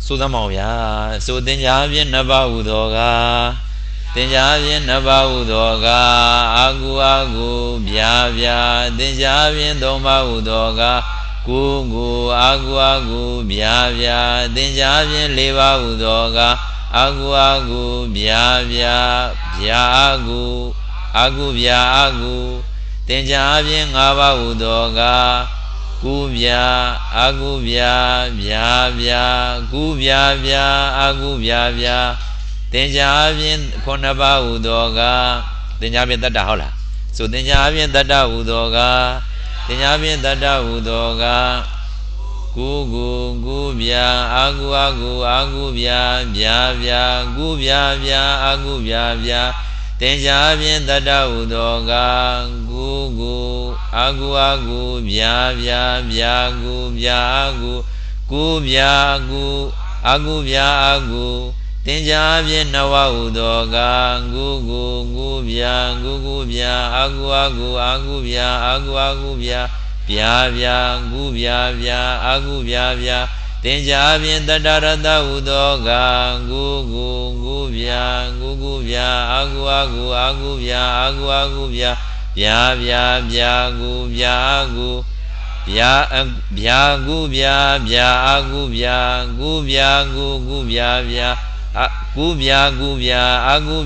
the Mavia, so then Yavian Nabaudoga, then Yavian Nabaudoga, Agu Agu, Biavia, then Yavian Domaudoga, Gugu, Agu Agu, Biavia, then Yavian Levaudoga, Agu Agu, Biavia, Biagu, Agu Biagu, then Yavian Abaudoga. Gubia, agubia, bia bia, gubia bia, agubia bia. Tenjavin konaba udoga. Tenjavin dada hola. So tenjavin dada udoga. Tenjavin dada udoga. Gugu, gubia, agu agu, agubia, bia bia, gubia bia, agubia bia. Tenjavin dada udoga. Gugu. Agu agu bia bia biagu biagu gu biagu agu biagu tenja bien nawa udoga gu gu bia gu bia agu agu bia bia bia gu bia agu bia tenja bien dadarada udoga gu bia agu bia Bia bia biagu biagu bia biagu bia biagu biagu biagu gu bia bia gu biagu bia agu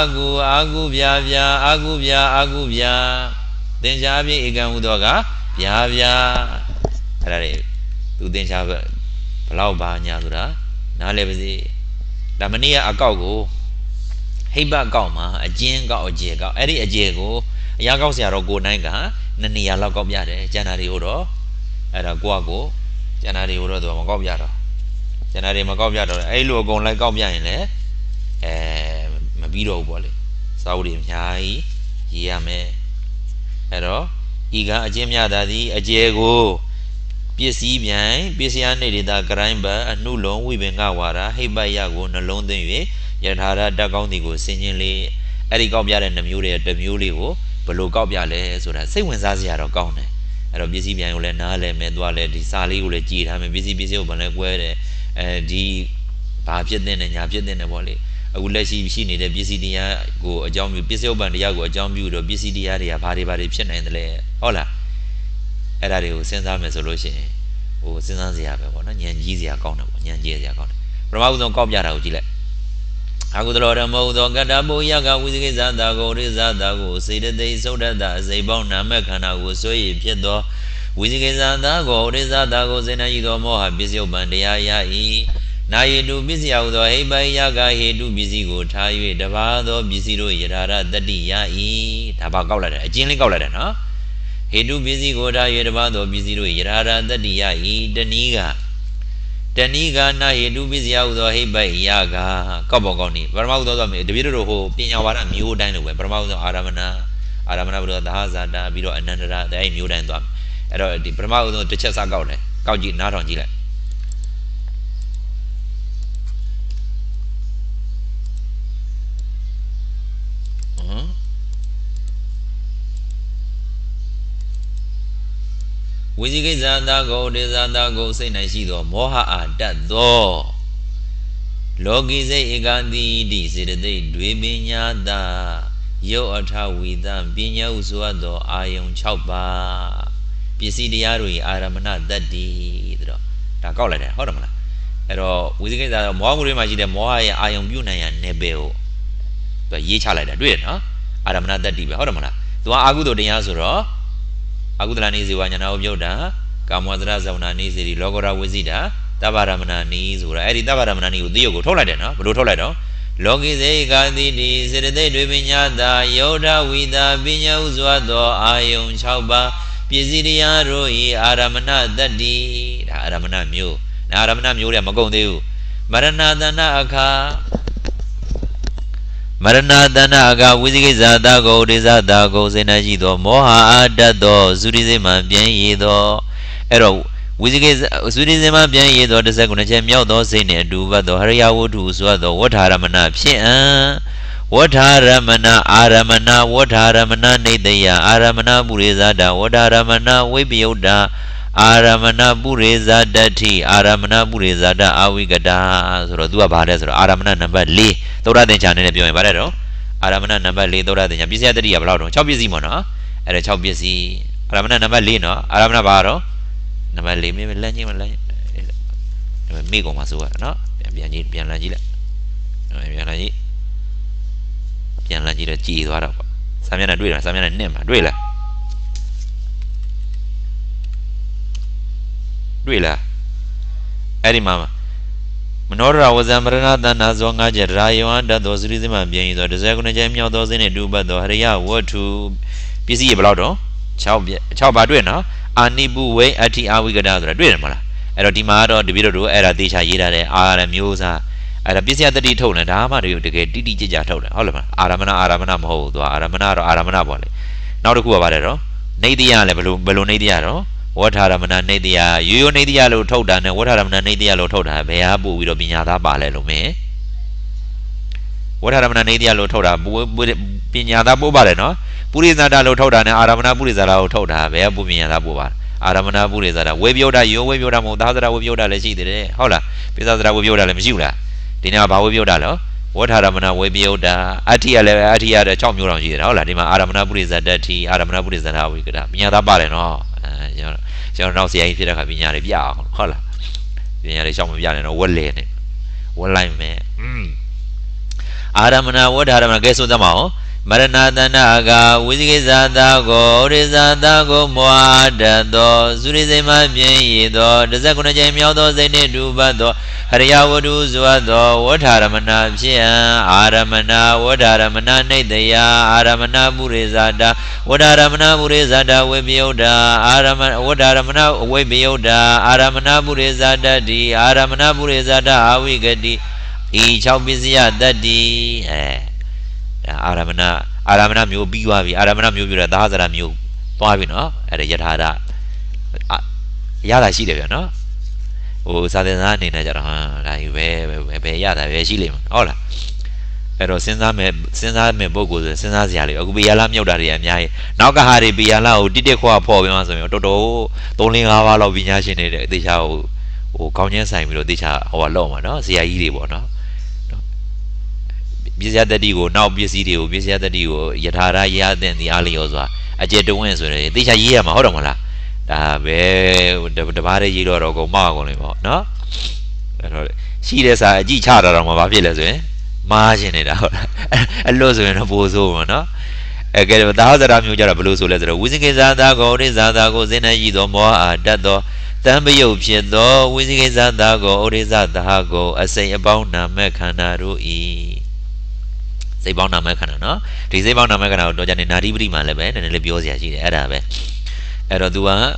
bia tenja bi ikan udoga bia bia ada tu tenja belau banyak tu dah nak lebih damani akau go hebat kau mah ajen kau eri ajen go Yagao Siaro go nanga, Nania Lagobiade, Janari Uro, era Guago, Janari Uro, Magobiado, Janari Magobiado, Elo go like Gobiane, Mabido Bolly, Saudi Yai, Yame, Ero, Iga, Jemia Daddy, a Diego, PC bien, PC Anida Grimba, a Nulon, Wibengawara, Heba Yago, Nalon de Yadhara, Dagondigo, Signally, Erigobiad and the Mule, Below Gobiale, so that say when Zazia gone. At a busy Bianule, Nale, Medwale, the Sali, will cheat, I'm a busy open like where the Papian and Yapian and a volley. I would let she need a BCD go a jump with busy open the Yago, a jump you to BCD area, party by the chin and the layer. Hola. At a sense I'm a solution. Oh, since Zazia, Yanjizia gone, Yanjizia gone. From out on Cobiara, Gillette. Agudora Modo Gadabo Yaga with Zadago, Rizadago, say the day so that they bound Namekana was so Piedo, with Zadago, Rizadago, Zenaido Moha, busy Bandia Yai. Now you do busy out of Heba Yaga, he do busy go, tie with the Vado, busy do Yara, the Yai, Tabacola, a genial color, no? He do busy go, tie with the Vado, busy do Yara, the Yai, the Niga. Taniga na hedu busy out of Heba Yaga, Cobogoni, Vermaudo, the video who Pinawara, Mew Dino, Vermaudo Aramana, the Hazada, Bido and Nanda, the Mew Dino, and the Vermaudo, the Chesagone, Kauji, not on Gillette. Wizigizadago, Dezadago, say Nasido, Moha Dado Logize Igandi, this is the day, Dwebinyada, Yo Ata with them, Binya Usuado, Ayon Chauba, Pisidiari, Aramana, Daddy, Tacola, Hormona. Ero, Wizigiza, Mohammed Majida, Moa, Ayon Buna, and Nebeo. But ye chala, do it, huh? Aramana, Daddy, Hormona. Do I go to the answer? Agudani Ziwana Yoda, Kamadra Zaunani, the Logora Wizida, Tavaramana knees, or Eddie Tavaramani, Diogo Toladena, Brutoledo, Logize Gandhi, Zede Dubinyada, Yoda, Vida, Binya Uzuado, Ayon Chauba, Pizidia Rui, Aramana, Daddy, Aramana Mu, Naramana Muria Magondu, Maranadana Aka. Maranadana aga Wizigizadago, Dizadago, Zenajido, Moha Adado, Zurizima, bien yedo. Ero, Wizigizima, bien yedo, the second Jemiodo, Sene, Duvado, Hariawo, Swado, what Haramana, Pia, what Haramana, Aramana, what Haramana, Nedea, Aramana, Burizada, what Haramana, Webioda, Aramana Bureza Dati, Aramana Bureza da Awigada, Dua Bades, Aramana number Lee, Tora the Channel of your Barrero, Aramana number Lee, Tora the Yapisia de Diablo, Chopisi Mona, and a Chopisi, Aramana number Lino, Aramana Baro, number Lee, maybe Langy, Migo Masua, no? Pianagila, Pianagila cheese, what up? Samana Duela, Samana Nema, Duela. Duela. Eddie Mama. Menora was Amarana than Azonga Rayo under those rhythm and being the second Jamia, those in a duba, the Haria, were to PC Blado, Chow Baduena, Anibu way at the Awigada, Duemala. Erotimado, the Bido, Era Disha Yida, Ara Musa, at a busy at the told and Ama to get Didi told Oliver, Aramana Ho, Aramana Boli. Now the Kuavaro, Nadia level, Bellonadiaro, what Aramana Nadia, you Nadia told and what Aramana Nadia told her, Beabu with Binada Balelo. What Aramana Nadia told her, Binada Bubaleno, Purizada told her, Aramana Purizada told her, Beabu Binada Bubar. Aramana Burizada, Webioda, you Webioda, Mother Webioda, Lesi, Hola, Pizza Webioda, Mzula, Dina Webioda, what Aramana Webioda, Atia, the Chomurangi, Hola, Dima Aramana Burizada, Aramana Burizada, we could have Miata Baleno, you're now saying Peter Cabinari, Hola, Vinari Chomian, one lane, one line, man. Aramana, what Aramana guess with the mouth? Maranatha Naga, Wizizadago, Rizadago, Moadado, Zurizema Bienido, the Zakuna Jamiodo, they need do Bado, Hariawadu Zuado, what Haramana Pia, Aramana, what Aramana Nedea, Aramana Burizada, what Aramana Burizada, Webioda, Aramana, what Aramana Webioda, Aramana Burizada, di, Aramana Burizada, Awigadi, each of Bizia, Daddy, Aramana Mu Biwavi, Aramana Mu, the Hazara Mu, Pavino, at a Yadhara Yada Shida, no? Oh, Southern in a Jarahan, like Yada, Veshilim, Ola. Pero since I may Bogo, since I be alam Yodari and Yai, Nakahari be allowed, did they call Paul Toto, Tony Havalo Vinashin, they shall, or Konya Simon, they shall, or Loma, no? See, I eat it, no? Bizia the Digo, now busy, Bizia the Digo, Yatara Yad and the Alioza, a jet to win, so they shall hear my Hodomala. The Bari Giro go Margo, no? She does a G charter on my villas, eh? Margin it out. A loser in a bozo, no? Again, with the other Amuja Blues letter, whizzing is Adago, is Adago, then a Yido more at that door. Tambayo Piedo, whizzing is Adago, or is Adago, I say about Namekanaru e. Say about Namakana, no? They say about Namakana, Dojan in Naribri Malaban and Libiosia, Arabe. Erodua,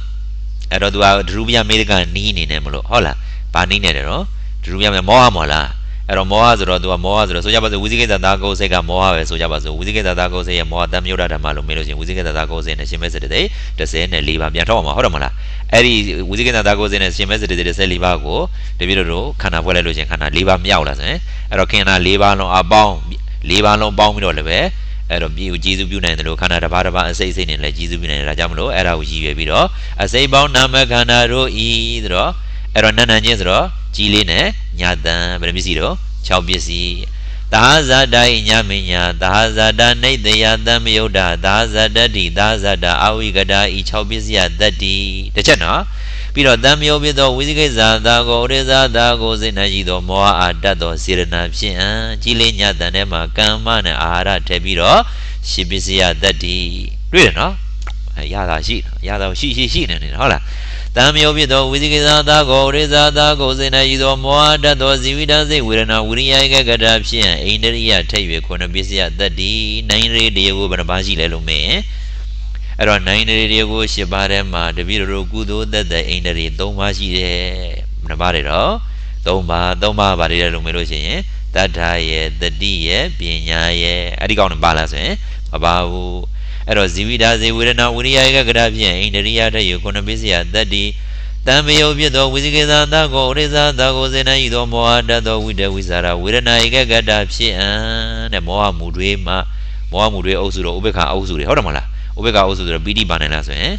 Rubia America, Nini Nemolo, Hola, Paninero, Rubia Moamola, Eromoas, Rodua Moas, Sojaba, the Wizika Dago, Sega Moa, Sojaba, the Wizika Dago, say a more Damura Malumeros, and Wizika Dago, and a Shemes today, the same and Liva Biatoma, Horamola. Eri Wizika Dago, and a Shemes today, the Selivago, the Vido, Canavola, and Cana, Liva Miaulas, eh? Erocana, Liva no abound. Liva no bound on the way, at a view Jesus Buna and the Canada Parava and say in like Jesus Buna and Rajamlo, era Uji Vido, a say bound Namakanaro either, Eronana Jesro, Chiline, Yada, Bremisiro, Chaubisi, Daza Dai Yaminya, Daza Dane, the Yadam Yoda, Daza Daddy, Daza da Awigada, each Chaubisia, Daddy, the Chena. Piro Damio Bido, Wizigaza, Dago, Reza, Dagos in Ajido, Moa, Dado, Sirena, Chilenia, Danema, Kaman, Ara, Tebiro, Shibisia, Daddy. Really, no? Yada, she, and hola. Damio Bido, Wizigaza, Dago, Reza, Dagos in Ajido, Moa, Dado, Zivida, they will not Uria Gadapsia, Ainderia, Tavi, Conabisia, Daddy, 9 radio, Banabaji, Lelume. Around 9 radio Shibarema, the Viro Gudo that the Ainary Domaji Nabarero, Doma, Barrier Lumerosi, that I, the D, Pinya, Adigon Balas, eh? About Erosivida, they would not Uria Gravia, Ainderia, you're gonna be at that D. Tamio Vido, Wizigaza, Dago, Reza, Dagos, and Aido Moada, with the Wizara, with an Aiga Gadapsi, and a Moa Mudre, Moa Mudre, also Obeka, also the Horamala. Obega also the BD bananas, eh?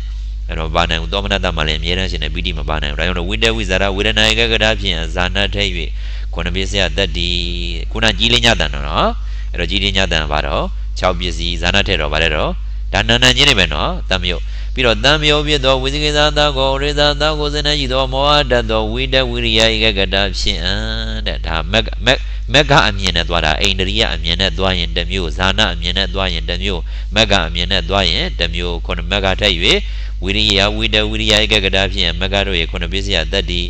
ero bana udomana male myeran shin ne piti ma bana da yono wide wizara wedana ekagada phin zana the ywe khona pisya tatti kuna ji le nya tan no ero ji le nya tan ba do 6 pisi zana the ro ba le ro da nanan chin ne be no tamyo ပြီးတော့တံမျိုးဖြစ်သောဝိသိကိစ္စသာကိုရိသသာကိုစနေရှိသောမောဟတတ်သောဝိတဝိရိယဧကဂတဖြစ်တဲ့ဒါမက်ကအမြင်နဲ့သွားတာအိန္ဒြိယအမြင်နဲ့သွားရင်တစ်မျိုးဇာနာအမြင်နဲ့သွားရင်တစ်မျိုးမက်ကအမြင်နဲ့သွားရင်တစ်မျိုးခုနမက်ကထက်၍ဝိရိယဝိတဝိရိယဧကဂတဖြစ်ရင်မက်ကတို့ရဲ့ခုနပစ္စယတတ္တိ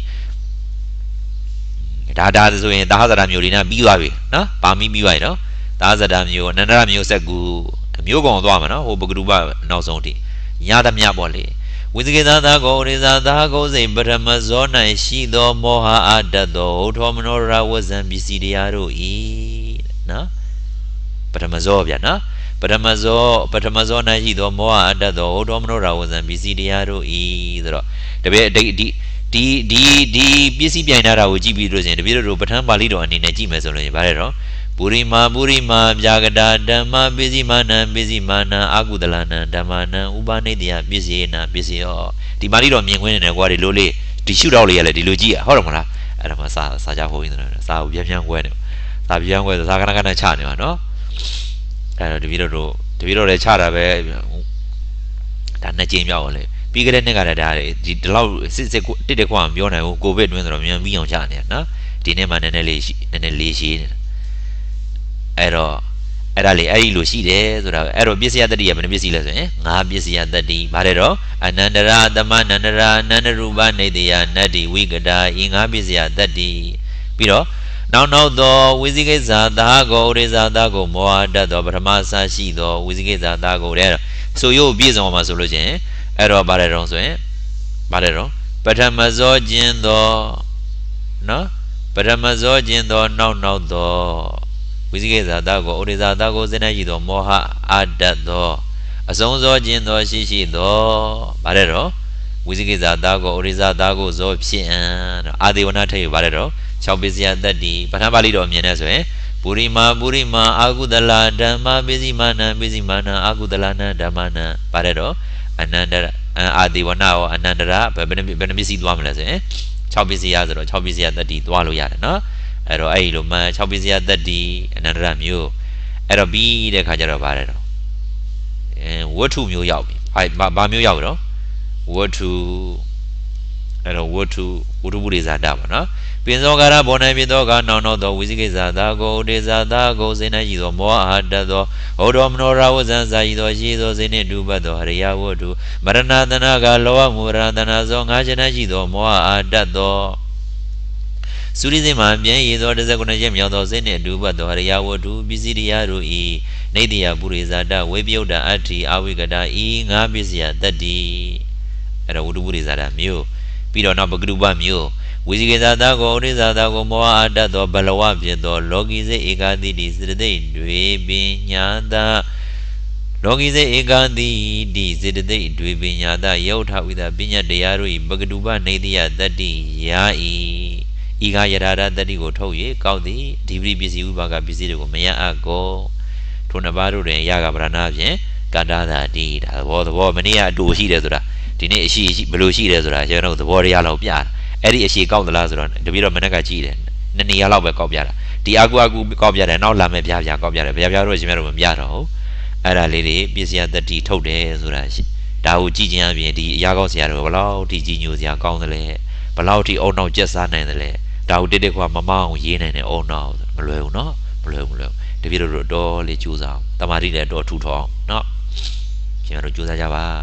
ဒါဆိုရင်သာဟဇရာမျိုးလေးနဲ့ပြီးသွားပြီနော်ပါမီပြီးသွားပြီနော်သာဟဇရာမျိုးအနန္တရမျိုးဆက်ကူမျိုးကောင်သွားမှာနော်ဟိုပကရုပနောက်ဆုံးထိညာသမျှပေါ့လေဝိသကေသသာကိုရိဇာသာကိုစိပထမဇော၌ရှိသောမောဟအတတ်သောဟောထောမနောရဝဇံပစ္စည်းတရားတို့ဤနော်ပထမဇောဗျာနော်ပထမဇော၌ရှိသောမောဟအတတ်သောဟောထောမနောရဝဇံပစ္စည်းတရားတို့ဤဆိုတော့တပည့်ဒီပစ္စည်းပြိုင်တာကိုကြည့်ပြီးလို့ဆိုရင်တပည့်တို့ပဋ္ဌာန်းပါဠိတော်အနေနဲ့ကြည့်မယ်ဆိုလို့ရင်ဗါတယ်တော့ပုရိမာဗျာဂတာဓမ္မပစ္စည်းမာနအာကုသလနံဓမ္မနံဥပနိတ္တယပစ္စယေနပစ္စယောဒီပါဠိတော်မြင်ခွင့်နေတယ်ကွာဒီလိုလေးဒီရှုတော့လေးရလေဒီလိုကြည့်ရဟုတ်တယ်မလားအဲ့ဒါမှစာကြဖို့ရင်းတယ်စာကိုပြန်ခွဲနေစာပြန်ခွဲစာကနချနေပါနော်အဲ့တော့တပည့်တော်လည်းချတာပဲဒါနှစ်ကြိမ်မြောက်အောင်လေပြီးကြတဲ့နှစ်ကလည်းဒါဒီလောက်စစ်တစ်ခွာမပြောနိုင်ဘူးကိုဗစ်တွင်းဆိုတော့မြန်ပြီးအောင်ချနေတာနော်ဒီနေ့မှနည်းနည်းလေးရှိနေအဲ့ဒါလေအဲ့ဒီလိုရှိတယ်ဆိုတာအဲ့တော့ပစ္စယတတ္တိကဘယ်နှပစ္စည်းလဲဆိုရင်5ပစ္စယတတ္တိဗါတယ်တော့အနန္တရာသမနန္တရာအနန္တရူပနေတယနတ္တိဝိကတာဤ5ပစ္စယတတ္တိပြီးတော့နောက်သောဝိသိကိစ္စသာကိုရိဇာသာကိုမောဟတတ်သောပထမဆရှိသောဝိသိကိစ္စသာကိုတဲ့ဆိုရုပ်ပြည့်စုံမှာဆိုလို့ချင်းအဲ့တော့ဗါတယ်တော့ဆိုရင်ဗါတယ်တော့ပထမဇောခြင်းသောနော်ပထမဇောခြင်းသောနောက်သောဝိသိကိစ္စသာကိုဩရိဇာသာကိုစနေရှိသောမောဟအတတ်သောအဆုံးစောခြင်းသောရှိသောဗါတယ်တော့ဝိသိကိစ္စသာကိုဩရိဇာသာကိုဇောဖြစ်တော့အာဒေဝနာထည့်ရပါတယ်တော့6ပစ္စယတတ္တိပဋ္ဌာန်းပါဠိတော်မြင်နေဆိုရင်ပုရိမာအာကုသလဓမ္မပစ္စည်းမာနအာကုသလနံဓမ္မနံဗါတယ်တော့အနန္တအာဒေဝနာရောအနန္တရဘယ်နှပစ္စည်းသွားမလဲဆိုရင်6ပစ္စည်းဆိုတော့6ပစ္စယတတ္တိသွားလို့ရတယ်နော်အဲ့တော့အဲ့လိုမှ6ပစ္စယတတ္တိအနန္တရမျိုးအဲ့တော့ပြီးတဲ့ခါကျတော့ဗါတယ်တော့ဝတ္ထုမျိုးရောက်ပြီဘာမျိုးရောက်တော့ဝတ္ထုအဲ့တော့ဝတ္ထုပုရိဇာတပါနော်ပင်စောကာရဘောနိုင်ဖြစ်သောကနောက်သောဝိသိကိစ္စသာကိုဒေဇာသာကိုစေနိုင်ရှိသောမောဟတတ်သောဟောတော်မနောရဝဇံစာရှိသောရှိသောစေနှင့်တူပတ်သောဟရိယဝတ္ထုမရဏတနာကလောဘမူရဏတနာသောငါးချက်၌ရှိသောမောဟတတ်သောသုရိစိမှာပြင်းရည်သော19ချက်မြောက်သောစေနှင့်တူပတ်သောဟရိယဝတ္ထုပစ္စည်းတရားတို့ဤနေတယပုရိဇာတဝေပြုတ်တအတ္တိအဝိကတာဤငါးပစ္စယတတ္တိအဲ့တော့ဝတ္ထုပုရိဇာတမျိုးပြီးတော့နောက်ပကရုပမျိုးဝိသိကိစ္စသာကိုဩရိဇာသာကိုမောဟအတတ်သောဘလဝဖြစ်သောလောကီစေဧကတိတိစရတိတွေပညာတာလောကီစေဧကတိတိစရတိတွေပညာတာယုတ်ထဝိသပညာတရားတို့ဤပကတုပနေတယတတ္တိယာဤကယရာတတ္တိကိုထုတ်၍ကောက်သည်ဒီပရိပစ္စည်းဥပါကပစ္စည်းတွေကိုမရအပ်ကိုထိုနှစ်ပါးတို့တွင်ရကဗရဏဖြင့်ကတ္တသာတိဒါသဘောမနေ့ကအတူရှိတယ်ဆိုတာဒီနေ့အရှိဘယ်လိုရှိတယ်ဆိုတာကျွန်တော်သဘောတရားလောက်ပြတာအဲ့ဒီအရှိကောက်သလားဆိုတော့တပည့်တော်မနေ့ကကြည့်တယ်နှစ်နေရာလောက်ပဲကောက်ပြတာဒီအကူကောက်ပြတယ်နောက်လာမဲ့ဗျာကောက်ပြတယ်ဗျာတို့ရှင်များတို့မပြတော့ဘူးအဲ့ဒါလေးတွေပစ္စယတတ္တိထုတ်တယ်ဆိုတာဒါကိုကြည့်ခြင်းအပြင်ဒီအရာကောက်ဆရာတို့ဘယ်လောက်ထိကြီးညိုစရာကောင်းတယ်လဲဘယ်လောက်ထိအုံနောက်ကျက်စားနိုင်တယ်လဲဒါကိုတိခွာမမအောင်ရေးနိုင်တဲ့အုံနောက်မလွယ်ဘူးနော်မလွယ်ဘူးတပည့်တို့တော့လေးကြိုးစားအောင်တမာတိလည်းတော့ထူထောင်နော်ရှင်များတို့ကြိုးစားကြပါ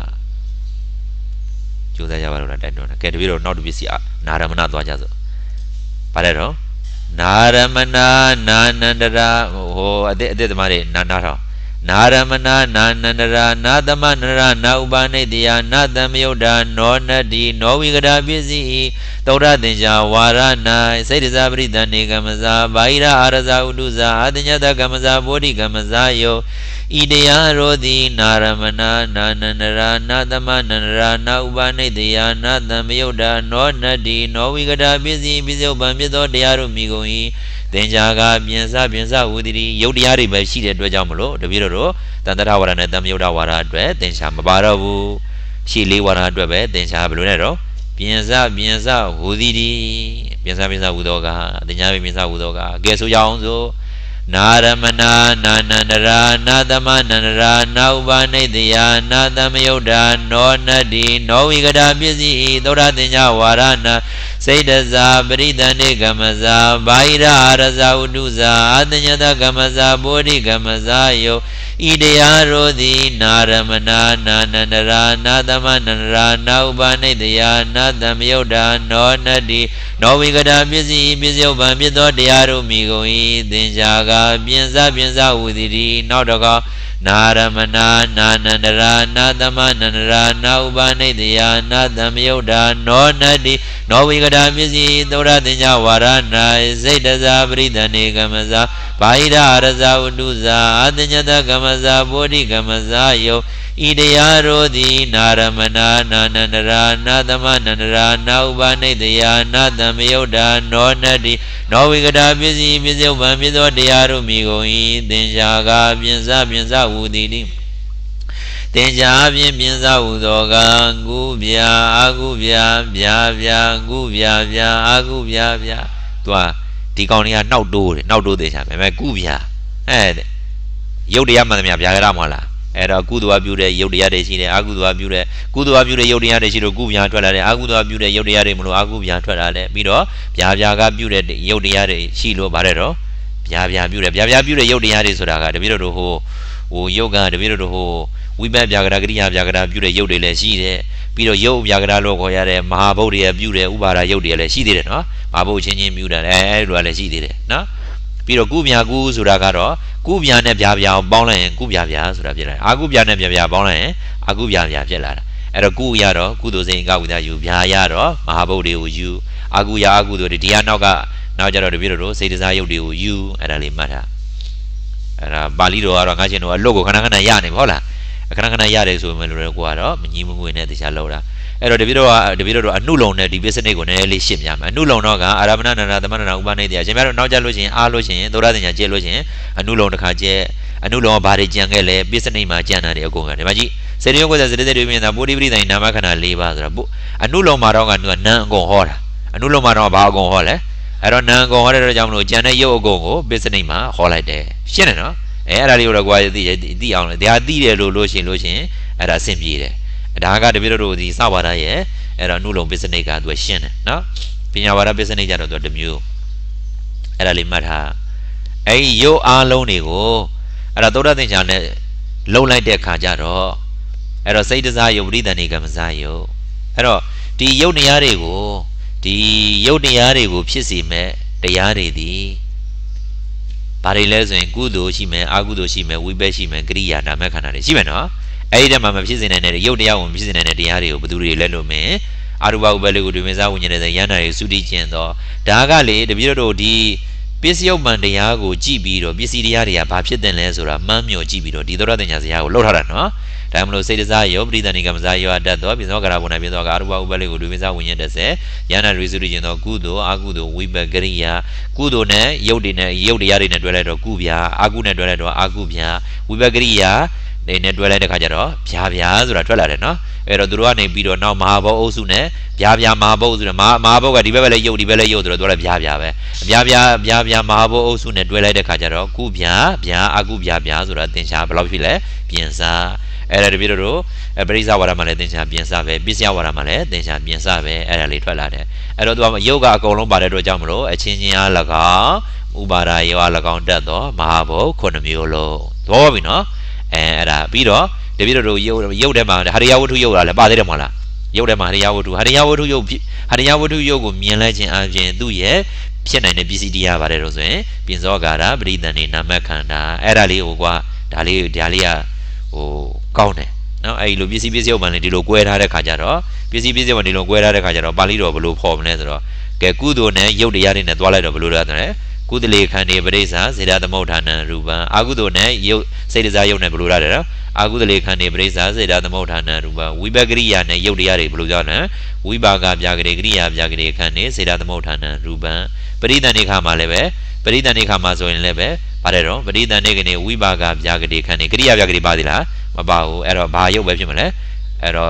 ကြိုးစားကြပါတော့တိုက်တွန်းတယ်ကဲတပည့်တော်နောက်တစ်ပစ္စည်းနာရမဏသွားကြစို့ဗါတယ်တော့နာရမဏနာနန္ဒရာဟိုအတဲ့သမားတွေနာထောင်နာရမဏနာနန္ဒရာနာသမနရနာဥပနိတ္တယနာသမယုဒ္ဓနောနတ္တိနောဝိကတာပစ္စည်းသောရသင်္ချာဝါရ၌စိတ်တစားပရိသန္နေကမ္မဇာဘာဟိရအာရဇာဥဒုဇာအတညတကမ္မဇာဘောဓိကမ္မဇာယောဣတရားရောတိနာရမဏနာနန္ဒရာနာသမနန္ဒရာနာဥပနိတ္တယနာသမယုဒ္ဓနောနတ္တိနောဝိကတာပစ္စည်းပစ္စုပန်ဖြစ်သောတရားတို့မိကုန်၏သင်္ချာကပြင်စဝုတိယုတ်တရားတွေပဲရှိတဲ့အတွက်ကြောင့်မလို့တပည့်တော်တန်တရဝါဒနဲ့တမယုဒ္ဓဝါဒအတွက်သင်္ချာမပါတော့ဘူးရှေ့လေးဝါဒအတွက်ပဲသင်္ချာဘယ်လိုလဲတော့ပြင်စဟူသည်ဒီပြင်စဟူသောကသင်္ချာပြင်စဟူသောကကဲဆိုကြအောင်ဆိုနာရမနာနာနန္ဒရာနာသမနန္ဒရာနာဥပနိတယနာသမယုတ်တာနောနတ္တိနောဝိကတာပစ္စည်းသောရသင်္ချာဝါရနာစိတ်တဇာပရိသန္တိကမ္မဇာဘာဟိရအာရဇာဥတုဇာအတညတကမ္မဇာဘောဓိကမ္မဇာယောဣတရားရောသည်နာရမနာနာနန္ဒရာနာသမနန္ဒရာနာဥပနိတယနာသမယုတ်တာနောနတ္တိနောဝိကတာပစ္စည်းပစ္စယုပ္ပံဖြစ်သောတရားတို့မိကုန်၏သင်္ချာကပြင်စဟူသည်နောက်တော့ကနာရမနာနာနန္ဒရာနာသမနန္ဒရာနာဥပနိတယနာသမယုတ်တာနောနတ္တိနောဝိကတာပစ္စည်းသောရသင်္ချာဝါရနာစိတ်တဇာပရိသန္တိကမ္မဇာဘာဟိရအာရဇာဥတုဇာအတညတကမ္မဇာဘောဓိကမ္မဇာယောဣတရားရောသည်နာရမနာနာနန္ဒရာနာသမနန္ဒရာနာဥပနိတယနာသမယုတ်တာနောနတ္တိနောဝိကတာပစ္စည်းပစ္စယုပ္ပံဖြစ်သောတရားတို့မိကုန်၏သင်္ချာကပြင်စဟူသည်နိသင်္ချာဖြင့်ပြင်စဟူသောကကုဗျာအာကုဗျာဗျာကုဗျာအာကုဗျာသူကဒီကောင်တွေကနှောက်တိုးသေးချာမယ်ကုဗျာရုပ်တရားမှန်သမျှဗျာကြရမဟုတ်လားအဲ့တော့ကုသိုလ်ပြုတဲ့ရုပ်တရားတွေရှိတယ်အကုသိုလ်ပြုတဲ့ရုပ်တရားတွေရှိလို့ကုဗျာထွက်လာတယ်အကုသိုလ်ပြုတဲ့ရုပ်တရားတွေမလို့အကုဗျာထွက်လာတယ်ပြီးတော့ဗျာကပြုတဲ့ရုပ်တရားတွေရှိလို့ဗါတဲ့တော့ဗျာပြုတဲ့ရုပ်တရားတွေဆိုတာကတပည့်တော်တို့ဟိုယုတ်ကတပည့်တော်တို့ဟိုဝိပဿနာဗျာကရာကရိယာဗျာကရာပြုတဲ့ရုပ်တွေလည်းရှိတယ်ပြီးတော့ရုပ်ဗျာကရာလို့ခေါ်ရတဲ့မဟာဗုဒ္ဓရဲ့ပြုတဲ့ဥပါဒရုပ်တွေလည်းရှိသေးတယ်နော်မဟာဗုဒ္ဓချင်းပြုတယ်အဲ့လိုလည်းရှိသေးတယ်နော်ပြီးတော့ကုဗျာကုဆိုတာကတော့ကုဗျာနဲ့ဗျာကိုပေါင်းလိုက်ရင်ကုဗျာဆိုတာဖြစ်လာတယ်အာကုဗျာနဲ့ဗျာပေါင်းလိုက်ရင်အာကုဗျာဖြစ်လာတာအဲ့တော့ကုရတော့ကုသိုလ်စိန်ကဝိသယူဗျာရတော့မဟာဗုဒ္ဓကိုယူအာကုသိုလ်ဒီကနောက်ကြတော့တပည့်တော်တို့စိတ်တစားရုပ်တွေကိုယူအဲ့ဒါလေးမှတ်ထားအဲ့ဒါပါဠိတော်ကတော့ငါချင်းတော်အလွတ်ကိုခဏရနေဟုတ်လားခဏရတယ်ဆိုမှလို့ကိုကတော့မကြီးမငွေနဲ့တရားလောက်တာအဲ့တော့တပည့်တော်အနုလုံနဲ့ဒီ business ကိုနည်းနည်းလေးရှင်းပြမယ်အနုလုံတော့ကအာရမဏနာနာသမဏနာဥပနိတယရှင်များတို့နောက်ကြလို့ချင်းအားလို့ချင်းသောရတင်ညာကျဲလို့ချင်းအနုလုံတစ်ခါကျဲအနုလုံကဘာတွေကြံခဲ့လဲ business မှာကြံတာတွေအကုန်ကဒီမှာကြည့်စေတယောကိုယ်စစေတတွေမြင်တာပုရိပရိတိုင်းနာမခန္ဓာ၄ပါးဆိုတာအနုလုံမှာတော့ကနန်းအကုန်ဟောတာအနုလုံမှာတော့ဘာအကုန်ဟောလဲအဲ့တော့နန်းအကုန်ဟောတဲ့ကြောင့်မလို့ကြံတဲ့ရုပ်အကုန်ကို business မှာဟောလိုက်တယ်ရှင်းတယ်နော်အဲ့ဒါလေးကိုတော့ကိုယ်ကသိအောင်လေဒါသိတယ်လို့ရှင်အဲ့ဒါအဆင်ပြေတယ်ဒါကတပည့်တော်တို့ဒီစဝါဒရဲ့အဲ့တော့အနုလုံ business ကသူရှင်းတယ်နော်ပညာဝါဒ business ကြတော့သူတမျိုးအဲ့ဒါလေးမှတ်ထားအဲ့ဒီရုပ်အားလုံးတွေကိုအဲ့တော့သုဒ္ဓသင်္ချာနဲ့လုံလိုက်တဲ့ခါကျတော့အဲ့တော့စိတ်တစားယုတ်ပရိသန္တိကမ္မဇာယုတ်အဲ့တော့ဒီယုတ်တရားတွေကိုဖြစ်စေမဲ့တရားတွေသည်ဘာတွေလဲဆိုရင်ကုသိုလ်ရှိမယ်အကုသိုလ်ရှိမယ်ဝိပက်ရှိမယ်ကရိယာနာမခန္ဓာတွေရှိမယ်နော်အဲ့ဒီတည်းမှာမဖြစ်စေနိုင်တဲ့ရုပ်တရားဝင်ဖြစ်စေနိုင်တဲ့တရားတွေကိုဘယ်သူတွေလဲလို့မင်းအာရုပဥပလေးကိုဒီမေဇာဝိညာဉ်နဲ့ရဟန္တာတွေသုတိကျင်တော့ဒါကလေတပည့်တို့ဒီပစ္စယုပ္ပံတရားကိုကြည့်ပြီးတော့ပစ္စည်းတရားတွေကဘာဖြစ်တယ်လဲဆိုတာမှန်းမြော်ကြည့်ပြီးတော့ဒီသောရတင်ညာစရာကိုလှုပ်ထားတာနော်ဒါမှမဟုတ်စိတ်တစားယောပရိသန္တိကမ္မဇာယောအတ္တသောပိသောကရာဘုံနာပိသောကအာရုပဥပလေးကိုဒီမေဇာဝိညာဉ်တဲ့ရဟန္တာတွေသုတိကျင်တော့ကုသိုလ်အကုသိုလ်ဝိပက်ကရိယာကုသိုလ်နဲ့ရုပ်တရားတွေနဲ့တွဲလိုက်တော့ကုဗျာအကုနဲ့တွဲလိုက်တော့အကုဗျာဝိပက်ကရိယာနေနဲ့တွဲလိုက်တဲ့ခါကျတော့ဗျာဆိုတာထွက်လာတယ်နော်အဲ့တော့သူတို့ကနေပြီးတော့နောက်မဟာဘောအုပ်စုနဲ့ဗျာမဟာဘောဆိုတော့မဟာဘောကဒီဘက်လည်းယုတ်ဒီဘက်လည်းယုတ်ဆိုတော့သူကလည်းဗျာပဲဗျာမဟာဘောအုပ်စုနဲ့တွဲလိုက်တဲ့ခါကျတော့ကုဗျာအကုဗျာဆိုတာသင်္ချာဘယ်လောက်ဖြစ်လဲပြင်စာအဲ့ဒါတပည့်တို့ပရိစ္ဆဝါဒမှာလည်းသင်္ချာပြင်စာပဲပစ္စယဝါဒမှာလည်းသင်္ချာပြင်စာပဲအဲ့ဒါလေးထွက်လာတယ်အဲ့တော့သူကယုတ်ကအကုန်လုံးပါတဲ့အတွက်ကြောင့်မလို့အချင်းချင်းအား၎င်းဥပါဒယောအား၎င်းတက်တော့မဟာဘော9မျိုးလုံးသဘောပြီနော်အဲ့ဒါပြီးတော့တပည့်တို့ရုပ်ထဲမှာဟရိယဝတ္ထုရုပ်လာလဲပါသေးတယ်မဟုတ်လားရုပ်ထဲမှာဟရိယဝတ္ထုရုပ်ကိုမြင်လိုက်ခြင်းအပြင်သူ့ရဲ့ဖြစ်နိုင်တဲ့ပစ္စည်းတရားပါတယ်လို့ဆိုရင်ပြင်စောကာရပရိသန္တိနာမခန္ဓာအဲ့ဒါလေးကိုကွာဒါလေးကကောင်းတယ်နော်အဲ့လိုပစ္စည်းဥပ္ပံလေးဒီလိုကွဲထားတဲ့ခါကျတော့ပစ္စည်းဥပ္ပံဒီလိုကွဲထားတဲ့ခါကျတော့ပါဠိတော်ဘယ်လိုဖော်မလဲဆိုတော့ကဲကုသိုလ်နဲ့ရုပ်တရားတွေနဲ့သွားလိုက်တော့ဘယ်လိုလဲဆိုတော့ကုသလေခန္ဒီပရိစ္ဆာစေတသမုဋ္ဌာနံရူပံအာကုသိုလ်နဲ့ယုတ်စိတ်တစားယုတ်နဲ့ဘယ်လိုရတယ်နော်အာကုသလေခန္ဒီပရိစ္ဆာစေတသမုဋ္ဌာနံရူပံဝိပက်ကရိယာနဲ့ယုတ်တရားတွေဘယ်လိုကြောင်းလဲဝိပါကဗျာကရေကရိယာဗျာကရေခန္ဒီစေတသမုဋ္ဌာနံရူပံပရိသန္တိခါမှာလည်းပဲပရိသန္တိခါမှာဆိုရင်လည်းပဲပါတယ်တော့ပရိသန္တိကနေဝိပါကဗျာကရေခန္ဒီကရိယာဗျာကရေပါသေးလားမပါဘူးအဲ့တော့ဘာယုတ်ပဲဖြစ်မလဲအဲ့တော့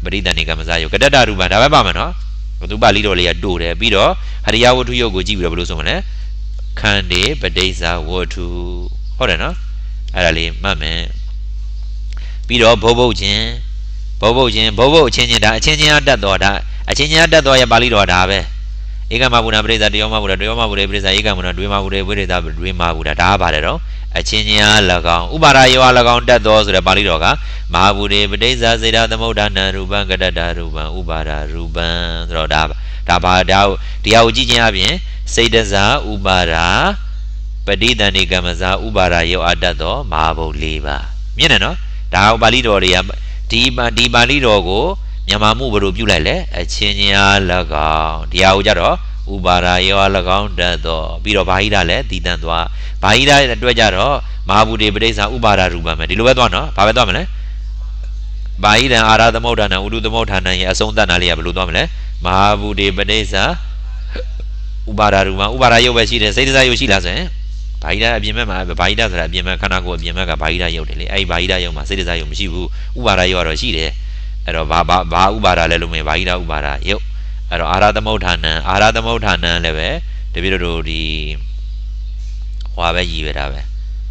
Britani Kamazayo, Kadada Ruban, Abamano, Tuba Lido Lia Dure, Bido, Hadiawo to Yogo Gibu Blusumane, Kande, Badeza, Wotu, Horena, Arali, Mame, Bido, Bobo Jin, changing that daughter, a changing that daughter, Balido Dabe. Igamabuna Breza, Dioma Breza, Igamuna, Dwima Dreama would have Dabado, a Chinia Lagon, Ubara, you are Lagon, that doors with a Balidoga, Mabude, Bedeza, Zeda, the Modana, Ruban, Gadada, Ruban, Ubara, Ruban, Rodab, Daba, Diaujin, Sedeza, Ubara, Padida Nigamaza, Ubara, you are Dado, Mabo Liva. Mieno, Dao Balidoria, Di Balidogo. Yamamu Burubule, a Chinia Lagoon, Diaujaro, Ubara, Yoalagon, Dado, Biro Bahidale, Didandua, Bahida, Dwajaro, Mabu de Breza, Ubara Rubam, Diluadona, Pavadomene, Bahida, Ara the Modana, Udu the Motana, Asondanalia Bludomene, Mabu de Bedeza, Ubara Ruma, Ubara Yoshi, say that Yoshilas, eh? Bahida, Bima, Bahida, Bima, Kanako, Bimaga, Bahida Yodeli, A Bahida Yoma, Citizen Shibu, Ubara Yorashide. Ero ba ubara lelume baida ubara yo ero arada modhana leve tebiro di hwa be yi be da be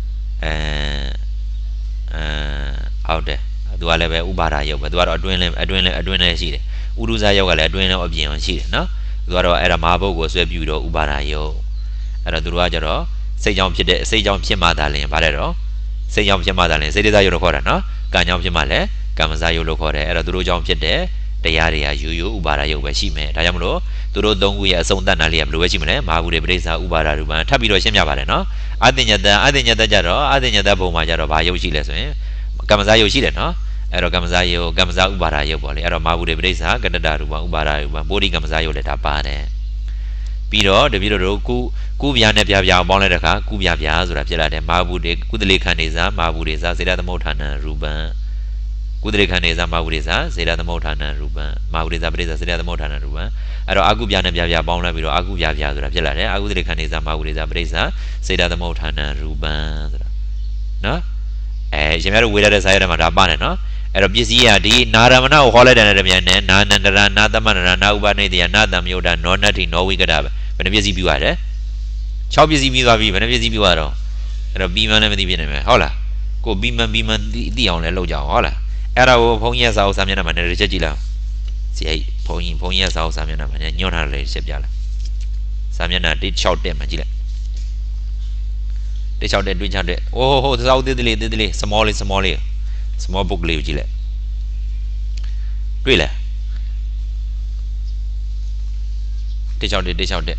out de du ka leve ubara yo be du ka do adwin le shi de uruza yo ka le adwin le opyin on shi de no du ka do era ma bot ko swẹ pyu do ubara yo ero du ka ja do sei jaung phit ma da lin ba le do sei jaung phit ma da lin sei de sa yo do khaw da no ka jaung phit ma le Kamazayo Lokore, era Duro John Pite, Diaria, you, Ubara, Yovashime, Diamlo, Duro Donguya, Sondanalia, Blueshimene, Mabu de Breza, Ubara, Ruban, Tabiro Shemyabareno, Adina the Jaro, Adina the Bomajaro, Bayoshi lesson, Kamazayo Chile, no? Ero Kamazayo, Gamza Ubara, Yoboli, Ero Mabu de Breza, Gadadaruba, Ubara, Bodi Kamazayo, let apane. Piro, the Viro, Kubia Nepia, Bonneca, Kubia Piaz, Rapilla, Mabu de Kudli Caneza, Mabu de Zazera, the Motana, Ruban. Kudrekaneza Mauriza, Zeda the Motana Ruba, Mauriza Breza, Zeda the Motana Ruba, Aro Agubiana Bia Bona Viro, Agubia Rapilla, Agudrekaneza Mauriza Breza, Zeda the Motana Ruba. No? Jemero with a side of Madabana, no? Ero Bizia di Naramana, Holiday and Remian, Nanandara, Nadamana, Naubane, the Anadam Yoda, no nothing, no we could have. When a busy buare, Chow busy buavi, when a busy buaro, Ero Beeman and the Biname, Hola, go Beeman the only Loja, Hola. Era Ponia South Samina Man, Richagila. See, Ponia South Samina Man, and Yona Shepjala. Samina did shout them, Magilla. They shouted, which had it. Oh, the South diddly, small book leave Gilla. Really? They shouted.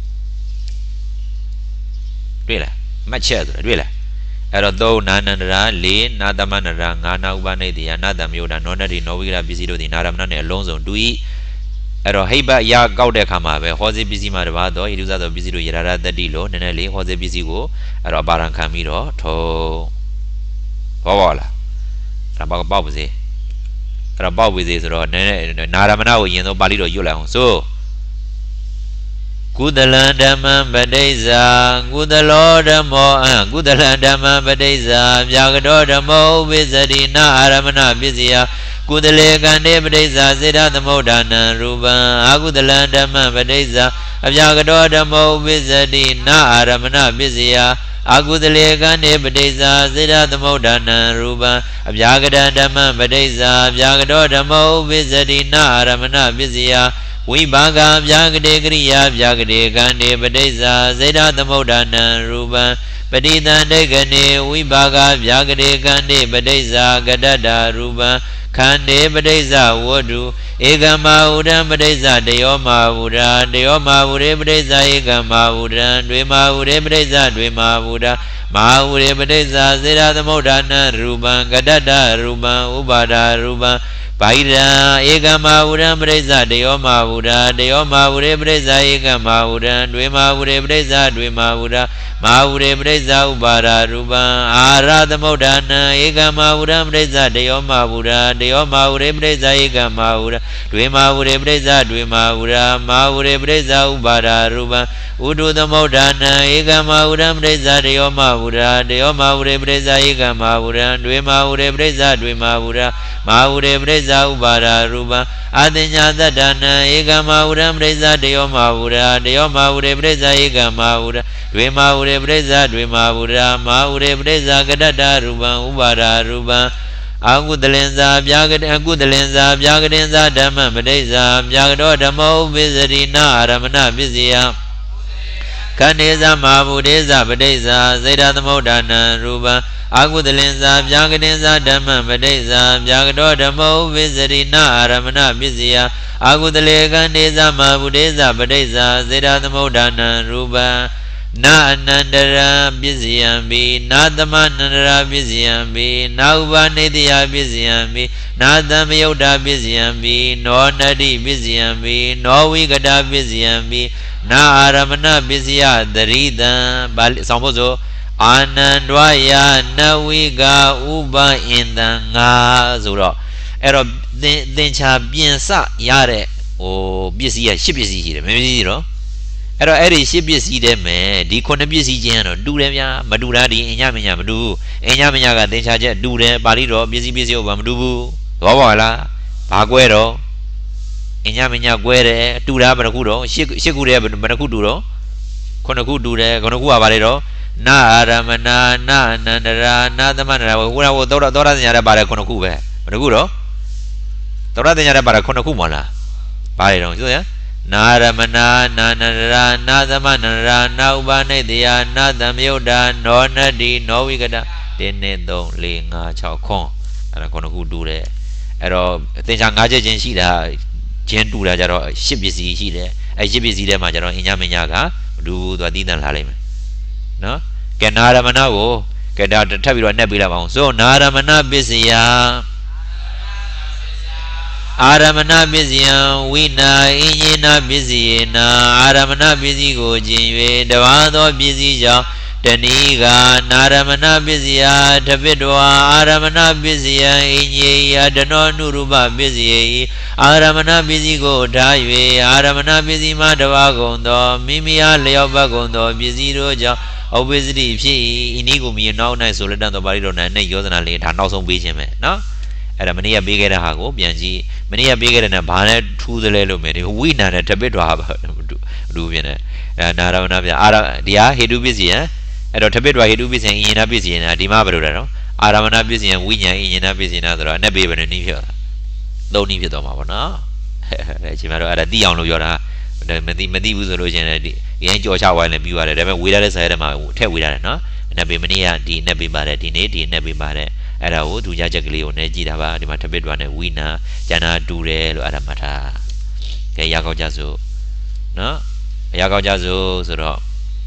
Really? Much really. Ero though Nanara, Lane, Nadamanara, Nana Ubane, the Anadam Yoda, Nonari, Novira, Bizido, the Naramana, Alonso, Dui, Ero Heba Ya Gaude Kama, Jose Bizi Marvado, it was other Bizido Yara, the Dilo, Nenelli, Jose Bizigo, Ero Baran Camiro, To Povala, Rababazi, Rababiz, Naramana, you know, Balido Yula, so. Gudalandama Badeza, Gudalodamo, Gudalandama Badeza, Yagadodamo, Vizadina, Aramana, Bizia, Gudalegande Badeza, Zeda the Modana, Ruba, Agudalandama Badeza, Yagadodamo, Vizadina, Aramana, Bizia, Agudalegande Badeza, Zeda the Modana, Ruba, Yagadandama Badeza, Yagadodamo, Vizadina, Aramana, Bizia. We baga Yagade Griya Yagade Gande Badeza Zeda the Modana Ruba Badida Negane we baga Yagade Gande Badeza Gadada Ruba Kande Badeza Wodu Egama Uda Badeza Deoma Uda Deoma Ude Badeza Egama Uda Dwema Ude Badeza Dwema Uda Ma Ude Badeza Zeda the Modana Ruba Gadada Ruba Ubada Ruba Paida Egama Uda Breza Deoma Uda Deoma Ude Breza Egama Uda Dwema Ude Breza Dwema Uda Mahure Breza Ubara Ruba Arada Modana Ega Maura Breza Deo Maura Deo Maure Breza Ega Maura Dwe Maure Breza Dwe Maura Maure Breza Ubara Ruba Udu the Modana Ega Maura Breza Deo Maura Deo Maure Breza Ega Maura Dwe Maure Breza Dwe Maura Maure Breza Ubara Ruba Adenya Dana Ega Maura Breza Deo Maura Deo Maure Breza Ega Maura Dwe Maure Breza Dwe Maura Maure Breza Gadada Ruba Ubara Ruba Agudalenza Byagadenza Dhamma Madeza Byagado Dhammo Vizarina Aramana Vizya Kaneza Mabudeza Badeza Zeda Modana Ruba Agudalenza Byagadenza Dhamma Madeza Byagado Dhammo Vizarina Aramana Vizya Agudale Kaneza Mabudeza Badeza Zeda Modana Ruba Na Anandara Bizyambi, Nadamanandara Bizyambi, Naubanidya Bizyambi, Nadamyoda Bizyambi, No Nadi Bizyambi, No Vigada Bizyambi, Na Aramana Bizya Darida, Sambozo, Anandwaya Nawiga Uba Indanga Zuro. Ero Dencha Biensa Yare, O Bizya Shibisi, maybe zero. Ero eri shippi si de me di khone pisi chin do du de mya ma du da di enya menya ma du enya menya ka thင်္ချာချက်du de pa li do pisi pisi ko ba ma du bu thwa ba la ba kwe do enya menya kwe de tu da ba na khu do shit khu de ba na khu du do khone khu du de khone khu ba le do na aramana na anandara na tamana khu na wo thoda thanya de ba le khone khu be ba na khu do thoda thanya de ba le khone khu ma la ba le do so ya Naramana Nanara Nadamanara Naubanidya Nadamyoda No Nadi No Vigada Tene Dong Linga Chao Kong Kono Hu do it. Ero things are Naja Jenshida Jen do Rajaro Shipisi Hide a Shipisi Majaro in Yaminaga do the Dinan Halim. No? Can Naramana get out the Tabula Nebula so Naramana Bizia Aramana Bizia, Wina, Inina Bizina, Aramana Bizigo, Jinwe, Devado Bizija, Taniga, Naramana Bizia, Tavidwa, Aramana Bizia, Inye, Adano Nuruba Bizia, Aramana Bizigo, Taiwe, Aramana Bizima Davagondo, Mimia Leobagondo, Biziroja, obviously, she inigo me now nice or down the barrio and Yodana late and also beach him, no? At a mania bigger than Hago, Bianchi, mania bigger than a bonnet to the Lelo Medi, we not at a bit to have do Vienna. Naravana, Dia, he do busy, eh? At a bit why he do busy in a busy in a Dimabro, Aramana busy and Winya in a busy another, and a baby in Nivia. Don't need it on Mavana. Chimero at a Dion of your the Medi was a region, the George Howard and Buara, ever without a side of my tell with her, no? Nabimania, the Nabibara, the Nadi, Nabibara. Era o tu jajakli o ne jidaba di mata bedwane wina jana dure lo ada mata ke yakau jazu no yakau jazu so do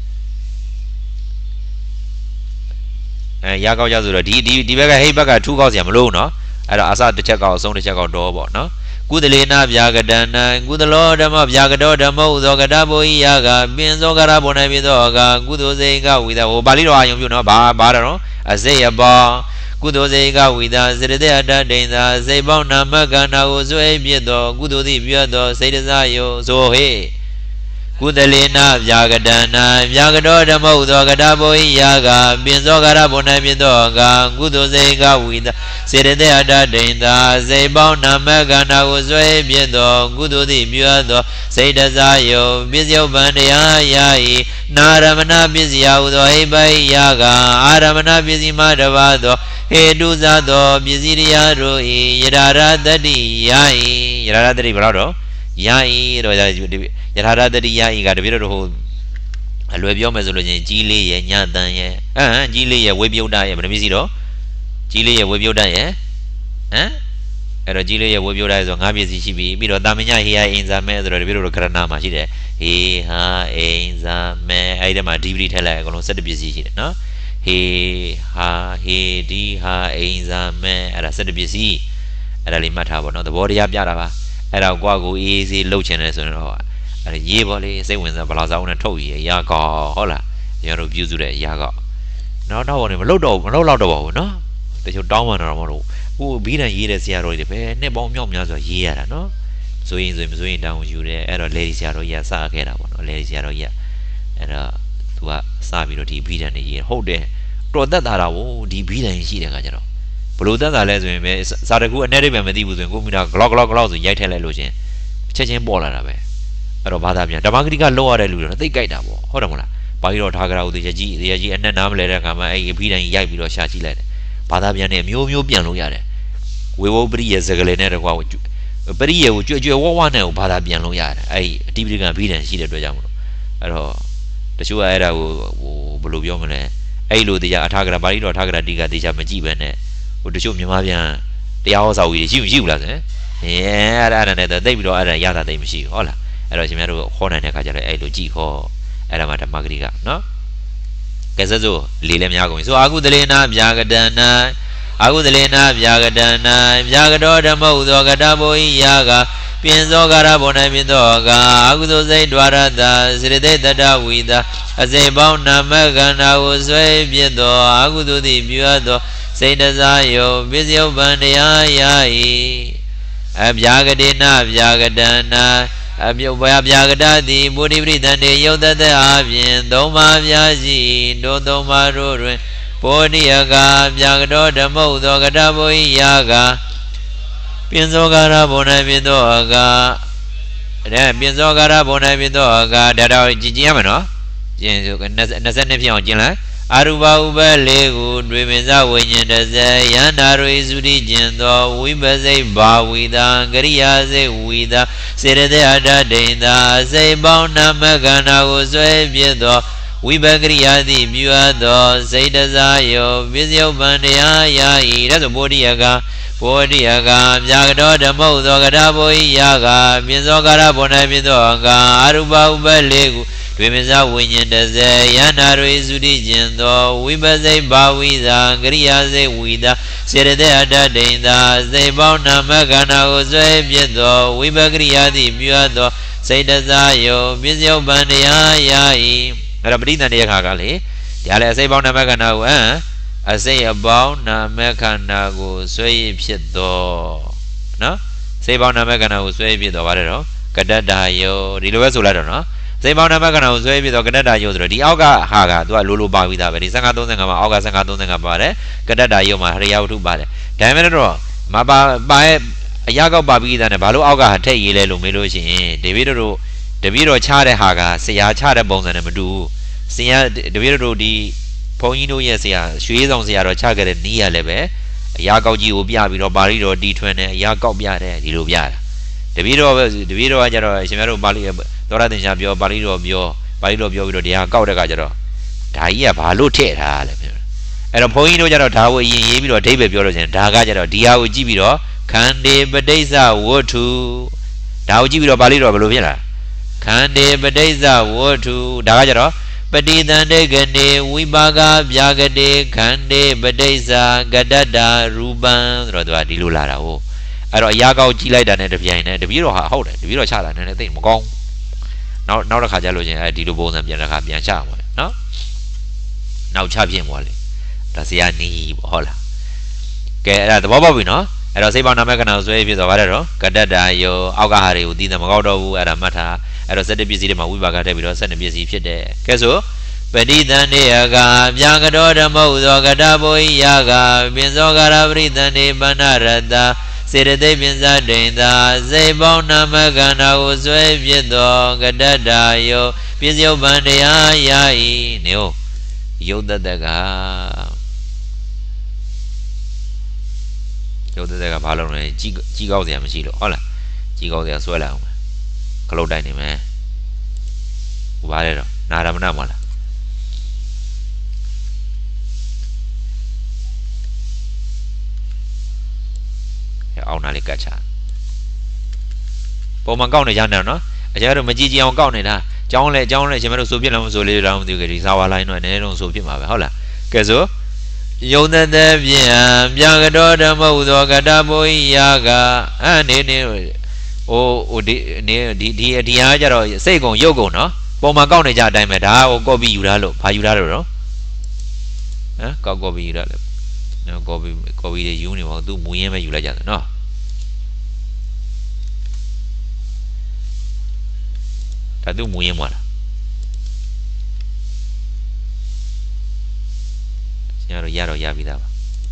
yakau jazu do di beka hei beka thu kaw sia ma lo no era asaတစ်ချက်ကောက်အဆုံးတစ်ချက်ကောက်တော့ပေါ့နော်ကုသလေနာဗျာကတနာကုသလောဓမ္မဗျာကတောဓမ္မဥသောကတဘောဟိယကပင်သောကရဘောနေပြီးတော့ကကုသိုလ်စိတ်ကဝိသဟိုပါဠိတော်အာယုံပြုနော်ဘာတော့အစိယဘောKudo Zega with us, Zedata Dana, Zabona Magana, Zoe, Kudo the Biodo, Sedazayo, so hey. Kudalina, Yagadana, Yagado, the Mozo, Gadabo, Yaga, Benzogara Bonabidoga, Kudo Zega with Zedata Dana, Zabona Magana, Zoe, Kudo the Biodo, Sedazayo, Bizio Bandia, Yai, Naramana Bizia, Eba Yaga, Aramana Bizimadavado. He do that, Biziria, Yara Daddy, Yai, Yara Daddy Brado, Yai, Yara Daddy Yai got a bit of hold. I love your Mazology, Gili, and Yadan, Gili, a web you die, but a visito, Gili, a web you die, eh? At a Gili, a web you die on Abisi, she be, Bido Damina here in the Medro, a bit of Karanama, she there. He, ha, in the me, I am a deeply telegon, said the busy, no? He ha he di ha in the me at a set of busy at a limata, no the body up Yarava at a guago easy low channels and all. At a ye body, say when the Balaza on a toy, Yaka, hola, ကျွန်တော်တို့ပြုစုတဲ့အရာကနောက်တော့မလောက်တော့ပါဘူးနော်တချို့တောင်းမှတော့မလို့ဟိုဘီးတန်ရေးတဲ့ဆရာတော်တွေပဲနှစ်ပေါင်းမြောက်များစွာရေးရတာနော်ဆိုရင်မဆိုရင်တောင်းယူတယ်အဲ့တော့လေဒီဆရာတော်ကြီးကစခဲ့တာပေါ့နော်လေဒီဆရာတော်ကြီးကအဲ့တော့သူကစပြီးတော့ဒီဘီးတန်တွေရေးဟုတ်တယ်တော်သက်တာတော့ဒီဘီးတန်ရှိတဲ့ခါကျတော့ဘလို့သက်တာလဲဆိုရင်ပဲစာတကူအနဲ့တိတ်ပဲမသိဘူးဆိုရင်ကွန်ပျူတာဂလော့ဆိုရိုက်ထည့်လိုက်လို့ချင်းချက်ချင်းပေါ်လာတာပဲအဲ့တော့ဘာသာပြန်ဓမ္မဂတိကလောက်ရတဲ့လူတွေတော့သိကြိုက်တာပေါ့ဟုတ်တယ်မလားဘာကြီးတော့ထားကြတာဦးသေးကြီးအနဲ့နားမလဲတဲ့အခါမှာအဲ့ဘီးတန်ရိုက်ပြီးတော့ရှာကြည့်လိုက်တယ်ဘာသာပြန်နဲ့မျိုးပြန်လို့ရတယ်ဝေဝပရိယေစကလေးနဲ့တကွာပရိယေကိုကြွဝနဲ့ကိုဘာသာပြန်လို့ရတယ်အဲ့အတိပရိကဘီးတန်ရှိတဲ့အတွက်ကြောင့်မလို့အဲ့တော့တချို့ကအဲ့ဒါကိုဘယ်လိုပြောမလဲအဲ့လိုတရားအထာဂရပါဠိတော်အထာဂရတိကတရားမကြည့်ပဲနဲ့ဟိုတချို့မြန်မာပြန်တရားဟောစာဝီရှိဘူးလားဆိုရင်အဲ့ဒါနဲ့တိတ်ပြီးတော့အဲ့ဒါရတာတိတ်မရှိဘူးဟုတ်လားအဲ့တော့ရှင်များတို့ဟောနိုင်တဲ့ခါကျတော့အဲ့လိုကြည့်ခေါ်အဲ့ဒါမှဓမ္မဂတိကနော်ကဲစို့လေးလည်းများကုန်ပြီဆိုအာကုသလေနာဗျာကတနာအာကုသလေနာဗျာကတနာဗျာကတောဓမ္မဟုသောကတဘောဤယာကပြင်သောကာရဘော၌ပြင်သောကာအာကုသိုလ်စိတ်ဒွါရတာစေတသိက်တတဝိတာအစိပေါင်းနာမခန္ဓာကိုဆွဲပြစ်သောအာကုသိုလ်သည်ပြုအပ်သောစိတ်တစားယောပစ္စယုပ္ပံတရားယာ၏အဗျာကတိနာဗျာကတနာအပြုတ်ဗျာကတတိဗုဒ္ဓပရိသန္တေယုတ်တတအပြင်သုံးပါးဗျာရှိတို့သုံးပါးတို့တွင်ဘောဓိယကဗျာကတောဓမ္မဟုသောကတဘောဤယာကပြင်သောကာရဘော၌ပြင်သောကတဲ့ပြင်သောကာရဘော၌ပြင်သောကဒါတော့ကြည်ရမယ်နော်ကျင်ဆို22ဖြစ်အောင်ကျင်လိုက်အာရုပဥပလေးကိုတွေ့ပင်စဝိညာဉ်တဇယန္တာရိသုတိကျင်သောဝိပစိတ်ဘာဝိတာကရိယာစိတ်ဝိတာစေရတဲ့အတ္တဒိဋ္ဌာစိတ်ပေါင်းနာမခန္ဓာကိုဆွဲပြစ်သောဝိပကရိယာသည်ပြုအပ်သောစိတ်တစားယောပစ္စယုပ္ပံတရားယာဤဒါဆိုဘောဓိယကဘောဓိယကဗျာကတောဓမ္မဟုသောကတဘောဤယာကပြင်သောကာရဘော၌ပြင်သောကာအရူပဥပလေးကိုတွေ့မစားဝိညာဉ်တဇယန္တာရိသုတိကျင်သောဝိပစိတ်ဘာဝိသာကရိယာစိတ်ဝိသာစေရတဲ့အတ္တဒိဋ္ဌာစိတ်ပေါင်းနာမခန္ဓာကိုဆွဲပြစ်သောဝိပကရိယာသည်ပြုအပ်သောစိတ်တစားယောပစ္စယုပ္ပံတရားယာဤအဲ့တော့ပဋိသန္ဓေခါကလေဒါလည်းအစိတ်ပေါင်းနာမခန္ဓာကိုအစိတ်အပေါင်းနာမခန္ဓာကိုဆွဲဖြစ်သောနော်စိတ်ပေါင်းနာမခန္ဓာကိုဆွဲဖြစ်သောဗါတယ်တော့ကတ္တတာယောဒီလိုပဲဆိုလိုက်တော့နော်စိတ်ပေါင်းနာမခန္ဓာကိုဆွဲပြီးတော့ကတ္တတာယောဆိုတော့ဒီအောက်ကဟာကသူကလိုပါပြီးသားပဲဒီ5535မှာအောက်က5535ပါတယ်ကတ္တတာယောမှာဟရိယဝတ္ထုပါတယ်ဒါပေမဲ့တော့မပါရဲ့အရာကောက်ပါပြီးသားနဲ့ဘာလို့အောက်ကဟာထည့်ရေးလဲလို့မေးလို့ရှိရင်တပည့်တော်ချတဲ့ဟာကဆရာချတဲ့ပုံစံနဲ့မတူဘူးဆရာတပည့်တော်ဒီဘုန်းကြီးတို့ရဲ့ဆရာရွှေဆောင်ဆရာတော်ချခဲ့တဲ့နီးရလည်းပဲအရာကောက်ကြီးကိုပြပြီးတော့ပါဠိတော်တီထွန်းတယ်အရာကောက်ပြတယ်ဒီလိုပြတာတပည့်တော်ကကြတော့ရှင်များတို့ပါဠိသောရသင်္ချာပြောပါဠိတော်ပြောပြီးတော့တရားကောက်တဲ့ကကြတော့ဒါကြီးကဘာလို့ထည့်ထားလဲပြောအဲ့တော့ဘုန်းကြီးတို့ကြတော့ဒါကိုအရင်ရေးပြီးတော့အဓိပ္ပာယ်ပြောလို့ရှင်ဒါကကြတော့ဒီဟာကိုကြည့်ပြီးတော့ခန္တေပဋိစ္စဝတ္ထုဒါကိုကြည့်ပြီးတော့ပါဠိတော်ဘယ်လိုဖြစ်လားခန္တေပဋိစ္စဝတ္ထုဒါကကြတော့ပတိသန္တေကနေဝိပါကဗျာကတိခန္တေပဋိစ္စကတ္တတာရူပံဆိုတော့သူကဒီလိုလာတာဟုတ်အဲ့တော့အရာကောက်ကြည့်လိုက်တာနဲ့တပြိုင်နဲ့တပည့်တော်ဟာဟုတ်တယ်တပည့်တော်ချတာနဲ့သိမကောင်းနောက်တစ်ခါကျလို့ချင်းအဲဒီလိုပုံစံပြန်တစ်ခါပြန်ချမှာနော်နောက်ချပြင်သွားလေဒါဆရာနီးပေါ့ဟုတ်လားကဲအဲ့ဒါသဘောပေါက်ပြီနော်အဲ့တော့စိတ်ပေါင်းနာမခန္ဓာကိုဆွဲဖြစ်သွားပါတယ်တော့ကတ္တတာယောအောက်ကဟာတွေကိုသိတယ်မကောက်တော့ဘူးအဲ့ဒါမှတ်ထားအဲ့တော့7ပစ္စည်းတွေမှာဝိပါကထည့်ပြီးတော့7ပစ္စည်းဖြစ်တယ်ကဲဆိုပဋိသန္ဓေယကဗျာကတောဓမ္မဟုသောကတဘောဤယာကပြင်သောကာရပရိသန္ဓေပဏ္ဏရတစေတသိက်ပြင်စဒိဋ္ဌာစိတ်ပေါင်းနာမခန္ဓာကိုဆွဲပြစ်သောကတ္တတာယောပစ္စယုပ္ပံတရားယာဤနေဟုတ်ယုတ်တတကဘာလို့လဲကြီးကောက်စရာမရှိလို့ဟုတ်လားကြီးကောက်စရာဆွဲလိုက်အောင်ခလုတ်တိုက်နေမယ်ဟိုပါလေတော့နာရမဏမလားအောင်းနာလေးကတ်ချပုံမှန်ကောက်နေကြတယ်နော်အကျတော့မကြည့်ကြအောင်ကောက်နေတာကြောင်းလဲရှင်မတို့ဆိုပြလားမဆိုလေးတော့မသိဘူးကြဒီစာဝါလိုင်းတော့နည်းနည်းတော့ဆိုပြမှာပဲဟုတ်လားကဲဆိုယုံတဲ့ဖြင့်ဗျာကတောဓမ္မဟုသောကတ္တဘောဤယာကနေဟိုဒီဟာကြတော့စိတ်ကုံရုပ်ကုံနော်ပေါ်မှာကောက်နေကြအတိုင်းပဲဒါကိုကော်ပီယူထားလို့ဘာယူထားလို့တော့ကော်ပီယူထားလို့နော်ကော်ပီတွေယူနေပါဘူးသူမူရင်းပဲယူလိုက်ကြတယ်နော်ဒါသူမူရင်းမှာလားရပြီးသားပါ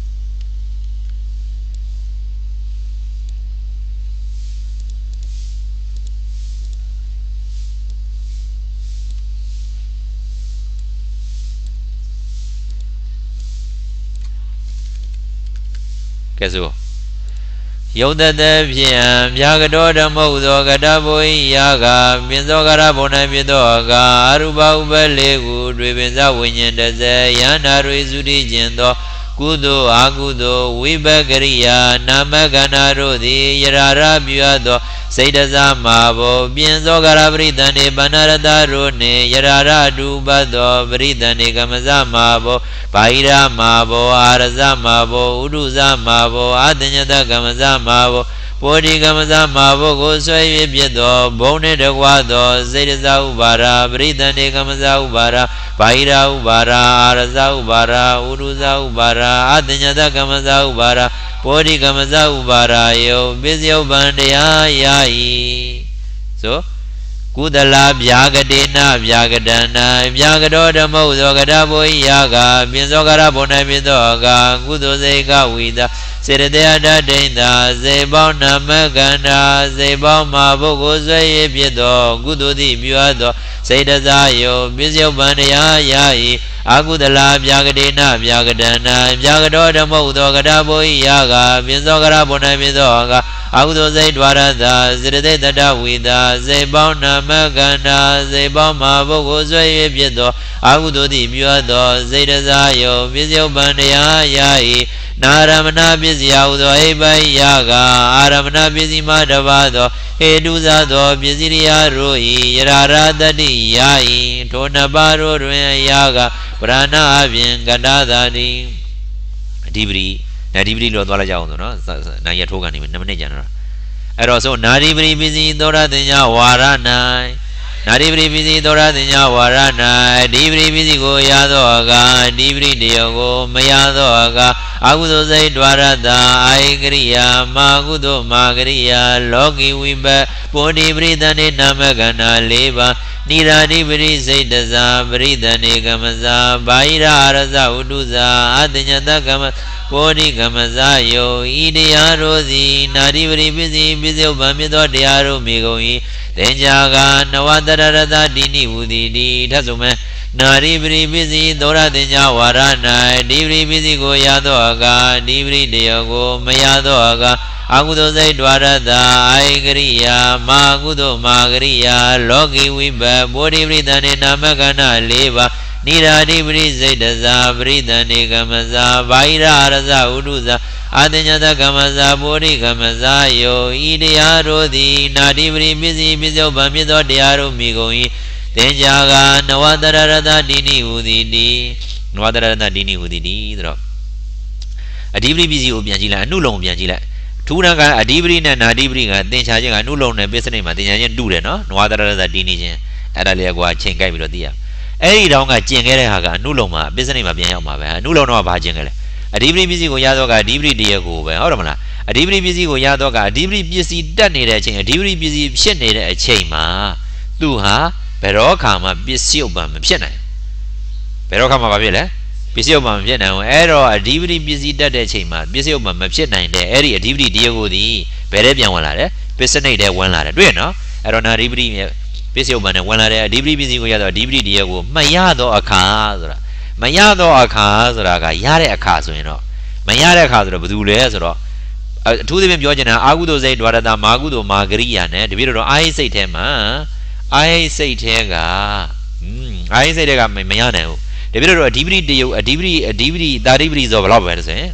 ကဲဆိုယုတ်တတဖြင့်မြာကတော်ဓမ္မုသောကတဘိုဟိယာကပင်သောကရဘုံ၌ဖြစ်သောကအရူပဥပလေးခုတွေပင်စဝိညာဉ်တစေယန္တာတွေစုတိခြင်းသောကုသိုလ်အကုသိုလ်ဝိပကရိယာနာမကန္နာတို့သည်ယရာရပြုအပ်သောစိတ်တစားမှာဘောပြင်သောကရပရိသန္တိပဏ္ဏရတတို့နှင့်ယရာရတုပတ်သောပရိသန္တိကမဇမှာဘောဘာဟိရမှာဘောအာရဇမှာဘောဥဒုဇမှာဘောအတညတကမဇမှာဘောပောဓိကမဇမှာဘောကိုဆွဲ၍ပြည့်သောဘုံနှင့်တကွာသောစိတ်တစားဥပါရာပရိသန္တိကမဇဥပါရာဘာဟိရဥပါရာအာရဇဥပါရာဥဒုဇဥပါရာအတညတကမဇဥပါရာပောဓိကမဇဥပါရာယောပစ္စယုပ္ပံတရားယာယီဆိုကုသလဗျာကတိနာဗျာကတနာဗျာကတောဓမ္မုသောကတဘိုဟိယာကပင်သောကရဘုံ၌ဖြစ်သောကုသိုလ်စေကဝိတာစေတတေအတ္တဒိဋ္ဌာစေပေါင်းနာမကန္တာစေပေါင်းမှာပုဂ္ဂိုလ်ဆွေ၍ဖြစ်သောကုသိုလ်သည်ပြုအပ်သောစေတစာယောပစ္စယုပ္ပံတရားယာယီအကုသလဗျာကတိနာဗျာကတနာဗျာကတောဓမ္မုသောကတဘိုဟိယာကပင်သောကရဘုံ၌ဖြစ်သောအကုသိုလ်စိတ်ဒွါရတာစေတသိက်တတဝိတာစေပေါင်းနာမကန္နာစေပေါင်းမှာပုဂ္ဂိုလ်ဆွေ၍ဖြစ်သောအကုသိုလ်သည်ပြုအပ်သောစေတစာယောပစ္စယုပ္ပံတရားယာယီနာရမဏပစ္စယဟုသောအိဗိယကအာရမဏပစ္စည်းမှတပါသောဟေတုဇသောပစ္စည်းရာတို့ဤယရာရတတိယာယီထိုနှစ်ပါးတို့တွင်အယာကပရဏအပြင်ကတ္တသာတိအဓိပတိနာဓိပတိလို့သွားလိုက်ကြအောင်ဆိုနော်နာရထိုးကနေ2မိနစ်ကြာတော့အဲ့တော့ဆိုနာဓိပတိပစ္စည်းသောရတင်ညာဝါရ၌နာဓိပတိပစ္စည်းသောရတင်ညာဝါရ၌အဓိပတိပစ္စည်းကိုရသောအဓိပတိတရားကိုမရသောအကုသိုလ်စိတ်ဒွါရတာအာယကရိယာမာကုသိုလ်မာကရိယာလောကီဝိပပောဓိပရိသန္တိနာမကန္နာ၄ပါးနိရာဓိပရိစိတ်တစာပရိသန္တိကမဇာဘာဟိရအာရဇဥတုဇာအတညတကမပောဓိကမဇာယောဤတရားတို့သည်နာဓိပရိပစ္စည်းပစ္စယုပ္ပံမြတ်သောတရားတို့မိကုန်၏သင်္ကြာကနဝတရရတတိနိဝုတိတိထပ်ဆိုမယ်နာရိပရိပစ္စည်းသောရတင်ညာဝါရ၌ဒီပရိပစ္စည်းကိုရသောဒီပရိတရားကိုမရသောအကုသိုလ်စိတ်ဒွါရတာအာယကရိယာမာကုသိုလ်မာကရိယာလောကီဝိပပောဓိပရိသန္တိနာမကန္နာ၄ပါးနိရာဓိပရိစိတ်တစာပရိသန္တိကမဇာဘာဟိရအာရဇဥတုဇာအတညတကမဇာပောဓိကမဇာယောဤတရားတို့သည်နာဓိပရိပစ္စည်းပစ္စယုပ္ပံမြတ်သောတရားတို့မိကုန်၏သင်္ကြာကနဝတရရတတိနိဟူသည်တိနဝတရရတတိနိဟူသည်တိဆိုတော့အဓိပတိပစ္စည်းကိုပြန်ကြည့်လိုက်အနုလုံကိုပြန်ကြည့်လိုက်ထူးထန်ကအဓိပတိနဲ့နာဓိပတိကသင်္ချာခြင်းကအနုလုံနဲ့ပစ္စနိမှာသင်္ချာခြင်းတူတယ်နော်နဝတရရတတိနိခြင်းအဲ့ဒါလေးကွာချိန်ကြိုက်ပြီးတော့သိရအဲ့ဒီတောင်ကကျင်ခဲ့တဲ့ဟာကအနုလုံမှာပစ္စနိမှာပြန်ရောက်မှာပဲအနုလုံတော့ဘာကျင်ခဲ့လဲအဓိပတိပစ္စည်းကိုရတော့ကအဓိပတိတရားကိုပဲဟုတ်တယ်မလားအဓိပတိပစ္စည်းကိုရတော့ကအဓိပတိပစ္စည်းတက်နေတဲ့အချိန်အဓိပတိပစ္စည်းဖြစ်နေတဲ့အချိန်မှာသူဟာဘယ်တော့ခါမှပစ္စယုပ္ပံမဖြစ်နိုင်ဘယ်တော့ခါမှမဖြစ်လဲပစ္စယုပ္ပံမဖြစ်နိုင်ဘူးအဲ့တော့အဓိပတိပစ္စည်းတက်တဲ့အချိန်မှာပစ္စယုပ္ပံမဖြစ်နိုင်တဲ့အဲ့ဒီအဓိပတိတရားကိုဒီဘယ်ထဲပြန်ဝင်လာတယ်ပစ္စနိတ်ထဲဝင်လာတယ်တွေ့ရနော်အဲ့တော့နာဓိပတိပစ္စယုပ္ပံနဲ့ဝင်လာတဲ့အဓိပတိပစ္စည်းကိုရတော့အဓိပတိတရားကိုမရတော့အခါဆိုတာမရတော့အခါဆိုတာကရတဲ့အခါဆိုရင်တော့မရတဲ့အခါဆိုတော့ဘယ်သူလဲဆိုတော့အထူးသဖြင့်ပြောချင်တာအာကုသိုလ်စိတ်ဒွါရတာမာကုသိုလ်မာကရိယာနဲ့တပြည့်တော့အာဟိစိတ်ထဲမှာအာဟိစိတ်ထဲကအာဟိစိတ်ထဲကမရနိုင်ဘူးတပြည့်တော့အဓိပတိတယုတ်အဓိပတိတာဓိပတိဆိုဘယ်လောက်ပဲဆိုရင်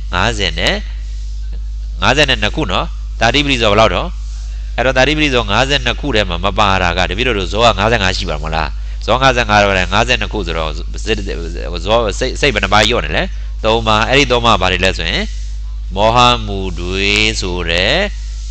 52ခုနော်တာဓိပတိဆိုဘယ်လောက်တော့အဲ့တော့တာဓိပတိဆို52ခုထဲမှာမပါတာကတပြည့်တော့ဇောက55ရှိပါမလားဇော55တော့လည်း52ခုဆိုတော့ဇောစိတ်ဘယ်နှပါရော့နေလဲ3ပါအဲ့ဒီ3ပါဘာတွေလဲဆိုရင်မောဟမှုတွေဆိုတဲ့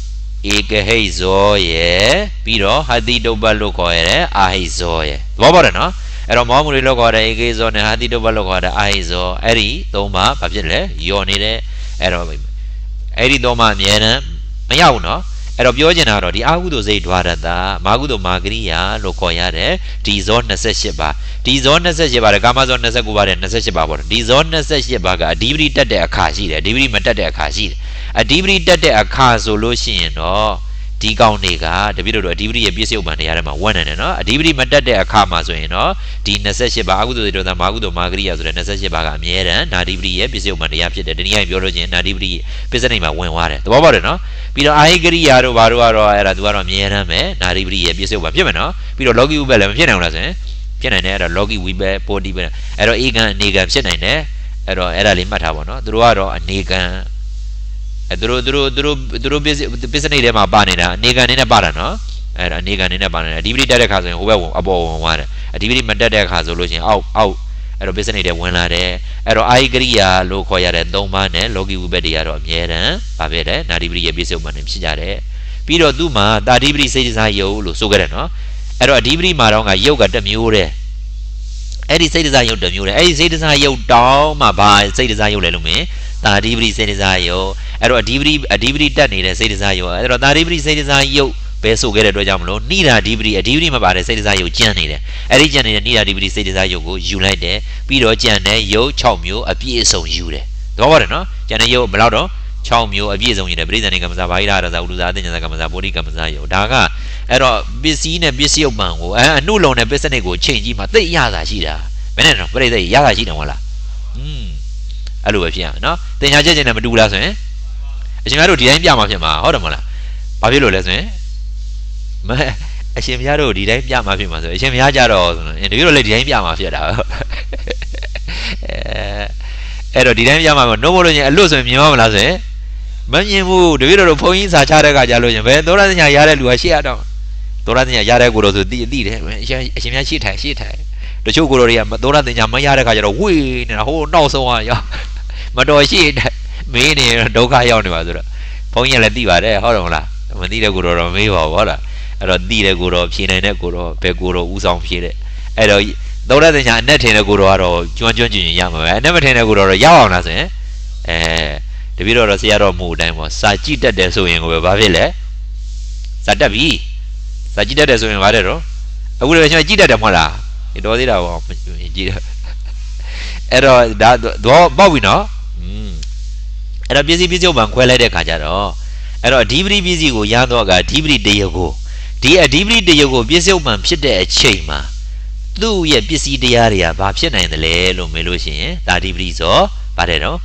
eke hei zo ye piro hati doba lo ko ye ahei zo ye bo bo de no ero mo mu lo ko de eke zo ne hati doba lo ko de ahei zo eriသုံးပါဘာဖြစ်လဲယောနေတဲ့အဲ့တော့အဲ့ဒီသုံးပါအမြဲတမ်းမရဘူးနော်အဲ့တော့ပြောချင်တာတော့ဒီအာဟုသို့စိတ်ဓာရတာမာဟုသို့မာဂရိယာလို့ခေါ်ရတဲ့ဒီဇော28ပါဒီဇော28ပါတဲ့ကာမဇော29ပါတဲ့28ပါပေါ့ဒီဇော28ပါကအဓိပတိတက်တဲ့အခါရှိတယ်အဓိပတိမတက်တဲ့အခါရှိတယ်အဓိပတိတက်တဲ့အခါဆိုလို့ရှိရင်တော့ဒီကောင်တွေကတပိတော့အဓိပတိရဲ့ပြည့်စုံမှန်တရားထဲမှာဝန်နေတယ်နော်အဓိပတိမတက်တဲ့အခါမှာဆိုရင်တော့ဒီ28ပါအာဟုသို့စိတ်ဓာတ်မာဟုသို့မာဂရိယာဆိုတဲ့28ပါကအမြဲတမ်းနာဓိပတိရဲ့ပြည့်စုံမှန်တရားဖြစ်တယ်ဒီနေ့ပြောလို့ချင်းနာဓိပတိပစ္စနိမှာဝင်သွားတယ်သဘောပေါက်တယ်နော်ပြီးတော့အာဟိကရိယာတို့ဘာတို့ကတော့အဲ့ဒါသူကတော့အမြဲတမ်းပဲနာဓိပတိရဲ့ပြည့်စုံမှန်ဖြစ်မယ်နော်ပြီးတော့လောကီဥပ္ပလည်းမဖြစ်နိုင်ဘူးလားဆိုရင်ဖြစ်နိုင်တယ်အဲ့တော့လောကီဝိပ္ပပေါ်တိပဲအဲ့တော့ဧကံအနေကံဖြစ်နိုင်တယ်အဲ့တော့အဲ့ဒါလေးမှတ်ထားပါနော်သူတို့ကတော့အနေကံသူတို့ပစ္စနိထဲမှာပါနေတာအနေကံနေနဲ့ပါတာနော်အဲ့ဒါအနေကံနေနဲ့ပါနေတာအဓိပတိတက်တဲ့ခါဆိုရင်ဟိုဘက်အပေါ်ဝင်သွားတယ်အဓိပတိမတက်တဲ့ခါဆိုလို့ရှိရင်အောက်အဲ့တော့ပစ္စနိထဲဝင်လာတယ်အဲ့တော့အာဟိကရိယာလို့ခေါ်ရတဲ့၃ပါးနဲ့လောကီဝိပ္ပတွေကတော့အမြဲတမ်းပါပဲတဲ့နာဓိပတိရဲ့ပြည့်စုံမှန်နေဖြစ်ကြတယ်ပြီးတော့သူ့မှာတာဓိပတိစိတ်စားယုတ်လို့ဆိုခဲ့တယ်နော်အဲ့တော့အဓိပတိမှာတော့ကယုတ်ကတစ်မျိုးတဲ့အဲ့ဒီစိတ်စားယုတ်တစ်မျိုးတဲ့အဲ့ဒီစိတ်စားယုတ်တောင်းမှဘာစိတ်စားယုတ်လဲလို့မင်းတာဓိပတိစိတ်စားယုတ်အဲ့တော့အဓိပတိတက်နေတဲ့စိတ်စားယုတ်အဲ့တော့တာဓိပတိစိတ်စားယုတ်ပဲဆိုခဲ့တဲ့အတွက်ကြောင့်မလို့နိဒာဓိပတိအဓိပတိမပါတဲ့စိတ်စားယုတ်ကျန်နေတယ်အဲ့ဒီကျန်နေတဲ့နိဒာဓိပတိစိတ်စားယုတ်ကိုယူလိုက်တယ်ပြီးတော့ကျန်တဲ့ယုတ်6မျိုးအပြည့်အစုံယူတယ်သဘောပေါက်တယ်နော်ကျန်တဲ့ယုတ်ဘယ်လောက်တော့6မျိုးအပြည့်အစုံယူတယ်ပရိသန္တိကမ္မစာဘာဟိရရဇာဥဒ္ဒဇာအသိဉာဏ်ကမ္မစာဘောဓိကမ္မစာယုတ်ဒါကအဲ့တော့ပစ္စည်းနဲ့ပစ္စည်းယုတ်မှန်ကိုအနုလုံနဲ့ပစ္စနိကိုချိန်ကြည့်မှသိရတာရှိတာဘယ်နဲ့တော့ပရိသေရတာရှိတယ်ဟုတ်လားအဲ့လိုပဲဖြစ်ရမယ်နော်သင်ညာချက်ချင်းနဲ့မတူလားဆိုရင်အရှင်များတို့ဒီတိုင်းပြမှာဖြစ်မှာဟုတ်တယ်မဟုတ်လားဘာဖြစ်လို့လဲဆိုရင်အရှင်များတို့ဒီတိုင်းပြမှာဖြစ်မှာဆိုအရှင်များကြတော့ဆိုတော့တကယ်တော့လေဒီတိုင်းပြမှာဖြစ်တာအဲ့တော့ဒီတိုင်းပြမှာမနှုတ်မလို့ချင်းအလွတ်ဆိုရင်မြင်မလားဆိုရင်မမြင်ဘူးတကယ်တော့ဘုန်းကြီးစာချတဲ့ကကြလို့ချင်းဘယ်သောရသညာရတဲ့လူကရှေ့ရတော့သောရသညာရတဲ့ကိုတော့ဆိုသိတယ်အရှင်များရှေ့ထိုင်တချို့ကိုယ်တော်တွေကသောရသညာမရတဲ့ခါကျတော့ဝေးနေတာဟိုနောက်ဆုံးရောက်မတော်ရှိမင်းနေဒုက္ခရောက်နေပါဆိုတော့ဘုန်းကြီးလည်းသိပါတယ်ဟုတ်တယ်မလားမသိတဲ့ကိုယ်တော်တော့မေးပါဘူးဟုတ်လားအဲ့တော့သိတဲ့ကိုယ်တော်ဖြေနိုင်တဲ့ကိုယ်တော်ဘယ်ကိုယ်တော်ဥဆောင်ဖြေတဲ့အဲ့တော့သောရသညာအနက်ထင်တဲ့ကိုယ်တော်ကတော့ကျွမ်းကျင်ရမှာပဲအနက်မထင်တဲ့ကိုယ်တော်တော့ရောက်အောင်လားဆိုရင်တပည့်တော်ဆရာတော်မူအတိုင်းပေါ့စာကြည့်တတ်တယ်ဆိုရင်ကိုပဲဘာဖြစ်လဲစာတက်ပြီစာကြည့်တတ်တယ်ဆိုရင်ဘာတဲ့တော့အခုလည်းကျွန်တော်ကြည့်တတ်တယ်မဟုတ်လားတော်သေးတာပေါ့ကြည့်အဲ့တော့ဒါတော့ပေါ့ပြီနော်အဲ့တော့ပစ္စည်းဥပ္ပံခွဲလိုက်တဲ့ခါကျတော့အဲ့တော့အဓိပတိပစ္စည်းကိုရတော့ကအဓိပတိတယုတ်ကိုဒီအဓိပတိတယုတ်ကိုပစ္စည်းဥပ္ပံဖြစ်တဲ့အချိန်မှာသူ့ရဲ့ပစ္စည်းတရားတွေကဘာဖြစ်နိုင်တယ်လဲလို့မေးလို့ရှိရင်ဒါအဓိပတိဆိုဗါတဲ့တော့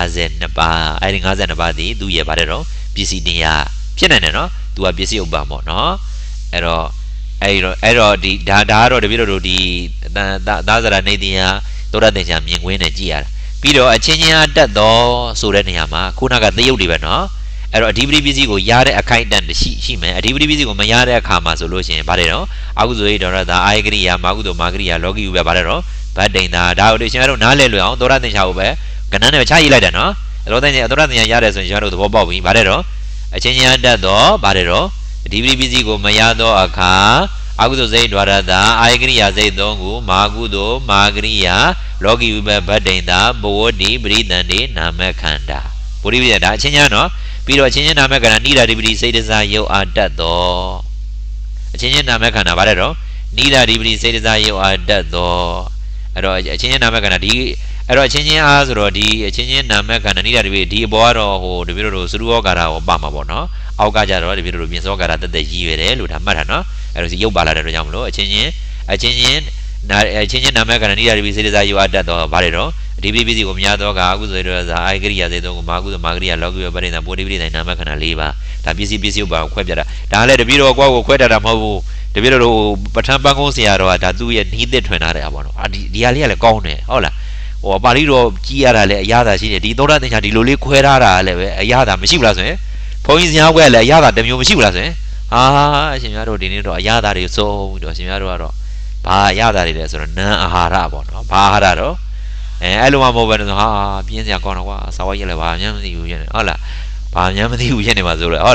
52ပါးအဲ့ဒီ52ပါးဒီသူ့ရဲ့ဗါတဲ့တော့ပစ္စည်းတရားဖြစ်နိုင်တယ်နော်သူကပစ္စည်းဥပ္ပံပေါ့နော်အဲ့တော့ဒီဒါကတော့တပည့်တော်တို့ဒီသာသရာနေတိယသောရသင်္ချာမြင်ကွင်းနဲ့ကြည့်ရတာပြီးတော့အချင်းချင်းအတက်တော့ဆိုတဲ့နေရာမှာခုနကသရုပ်တွေပဲနော်အဲ့တော့အဓိပတိပစ္စည်းကိုရတဲ့အခိုက်အတန့်ရှိမယ်အဓိပတိပစ္စည်းကိုမရတဲ့အခါမှာဆိုလို့ရှိရင်ဗါတယ်နော်အကုသိုလ်ဒေါရတာအာယကရိယာမာကုသိုလ်မာဂရိယာလောကီဥပဲဗါတယ်နော်ဗတ်တိန်တာဒါတို့ရှင်တို့နားလဲလွယ်အောင်သောရသင်္ချာကိုပဲကဏ္ဍနဲ့ချရေးလိုက်တယ်နော်သောရသင်္ချာရတယ်ဆိုရင်ရှင်တို့သဘောပေါက်ပြီဗါတယ်နော်အချင်းချင်းအတက်တော့ဗါတယ်နော်အဓိပတိပစ္စည်းကိုမရသောအခါအကုသိုလ်စိတ်ဒွါရတာအာယကရိယာစိတ်သုံးခုမာကုသိုလ်မာဂရိယာလောကီဝိပဗတ်တိန်တာဘဝတိပရိသန္တိနာမခန္ဓာပုရိပိယဒါအချင်းချင်းနော်ပြီးတော့အချင်းချင်းနာမခန္ဓာနိဒာဓိပတိစိတ်တစားယုတ်အာတတ်သောအချင်းချင်းနာမခန္ဓာဗါတဲ့တော့နိဒာဓိပတိစိတ်တစားယုတ်အာတတ်သောအဲ့တော့အချင်းချင်းနာမခန္ဓာဒီအဲ့တော့အချင်းချင်းအားဆိုတော့ဒီအချင်းချင်းနာမခန္ဓာနိဒာဓိပတိဒီအပေါ်ကတော့ဟိုတပည့်တို့စရုဩကာရကိုပါမှာပေါ့နော်အောက်ကကြတော့တပည့်တို့ပြင်စောကာရတက်ရည်ရွယ်တယ်လို့ဒါမှတ်တာနော်အဲ့တော့ဒီရုပ်ပါလာတဲ့အတွက်ကြောင့်မလို့အချင်းချင်းနာမခန္ဓာနိဒာဓိပတိစိတ်တစားယုတ်အာတတ်သောဗါတဲ့တော့အဓိပတိပစ္စည်းကိုများသောကအကုသိုလ်တွေသာအာယကရိယာစေသုံးကိုမာကုသိုလ်မာဂရိယာလောကီဝပရိသဘောဓိပတိတိုင်းနာမခန္ဓာ၄ပါးဒါပစ္စည်းဥပ္ပါကိုခွဲပြတာဒါလည်းတပည့်တော်ကွာကိုခွဲတတ်တာမဟုတ်ဘူးတပည့်တော်ပဋ္ဌာန်းပန်းကုန်းဆရာတော်ကဒါသူ့ရဲ့နှီးသစ်ထွင်ထားတယ်ပေါ့နော်ဒီဟာလေးကလည်းကောင်းတယ်ဟုတ်လားဟိုပါဠိတော်ကြီးရတာလည်းအရသာရှိတယ်ဒီသောတာသင်္ချာဒီလိုလေးခွဲထားတာလည်းပဲအရသာမရှိဘူးလားဆိုရင်ဘုန်းကြီးစရာခွဲလည်းအရသာတစ်မျိုးမရှိဘူးလားဆိုရင်ဟာအရှင်များတို့ဒီနေ့တော့အရသာတွေစုံပြီးတော့အရှင်များတို့ကတော့ဘာအရသာတွေလဲဆိုတော့နံအာဟာရပေါ့နော်ဘာအာဟာရတော့အဲ့လိုမှမဟုတ်ဘဲနဲ့ဟာပြင်းစရာကောင်းတော့ကွာစာဝါးရက်လည်းဘာမှမသိဘူးရဲ့ဟုတ်လားဘာမှမသိဘူးရဲ့နေမှာဆိုတော့ဟုတ်လား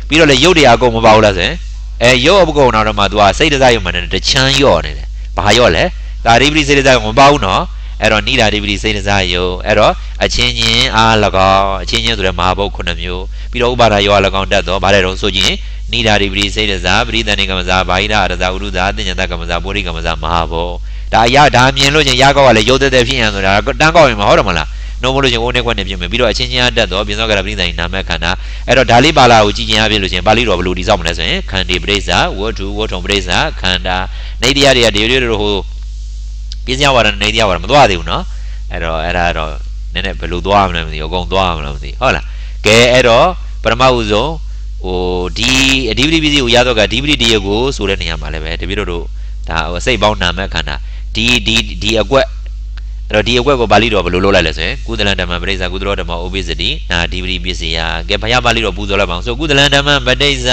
ပြီးတော့လေရုပ်တရားကုန်မပါဘူးလားဆိုရင်ရုပ်အပကုန်တော့မှ तू ကစိတ်တစားရုံမှနဲ့တချမ်းရော့နေတယ်ဘာရော့လဲဒါဓိပတိစိတ်တစားရုံမပါဘူးနော်အဲ့တော့နိဒာဓိပတိစိတ်တစားရုံအဲ့တော့အချင်းချင်းအား၎င်းအချင်းချင်းဆိုတဲ့မဟာဘုတ်9မျိုးပြီးတော့ဥပါဒရော၎င်းတတ်တော့ဗါတဲ့တော့ဆိုရင်နိဒာဓိပတိစိတ်တစားပရိသန္တိကမ္မဇာဘာဟိရအရဇာဥရုဇာအတ္တညတကမ္မဇာပုရိကမ္မဇာမဟာဘုတ်ဒါမြင်လို့ချင်းရကောက်ကလည်းရုပ်သက်ဖြစ်ရန်ဆိုတာတန်းကောက်ရင်မဟုတ်တော့မလားနိုးမလို့ချင်းအိုးနဲ့ခွက်နဲ့ပြင်မယ်ပြီးတော့အချင်းချင်းအတတ်တော့ပြင်စောကရပရိသန္တိနာမခန္ဓာအဲ့တော့ဒါလေးပါလာကိုကြည်ကျင်အားဖြင့်လို့ချင်းပါဠိတော်ဘယ်လိုတိစောက်မလဲဆိုရင်ခန္တီပရိစ္ဆာဝတ္ထုဝတ္ထုပရိစ္ဆာခန္ဓာနေတရားတွေကဒီလိုဟိုပြင်းစရာဝါဒနေတရားဝါဒမသွားသေးဘူးနော်အဲ့တော့အဲ့ဒါတော့နည်းနည်းဘယ်လိုသွားမလဲမသိဘူးအကုန်သွားမလားမသိဟုတ်လားကဲအဲ့တော့ပထမဦးဆုံးဟိုဒီအဓိပတိပစ္စည်းကိုရတော့ကဓိပတိတရားကိုဆိုတဲ့နေရာမှာလည်းပဲတပည့်တို့ဒါစိတ်ပေါင်းနာမခန္ဓာဒီအကွက်အဲ့တော့ဒီအကွက်ကိုပါဠိတော်ဘယ်လိုလုပ်လိုက်လဲဆိုရင်ကုသလံဓမ္မပဋိစ္စကုသလောဓမ္မဥပိစ္စတိနာဓိပတိပစ္စယကဲဘုရားပါဠိတော်ပူဇော်လိုက်ပါအောင်ဆိုကုသလံဓမ္မပဋိစ္စ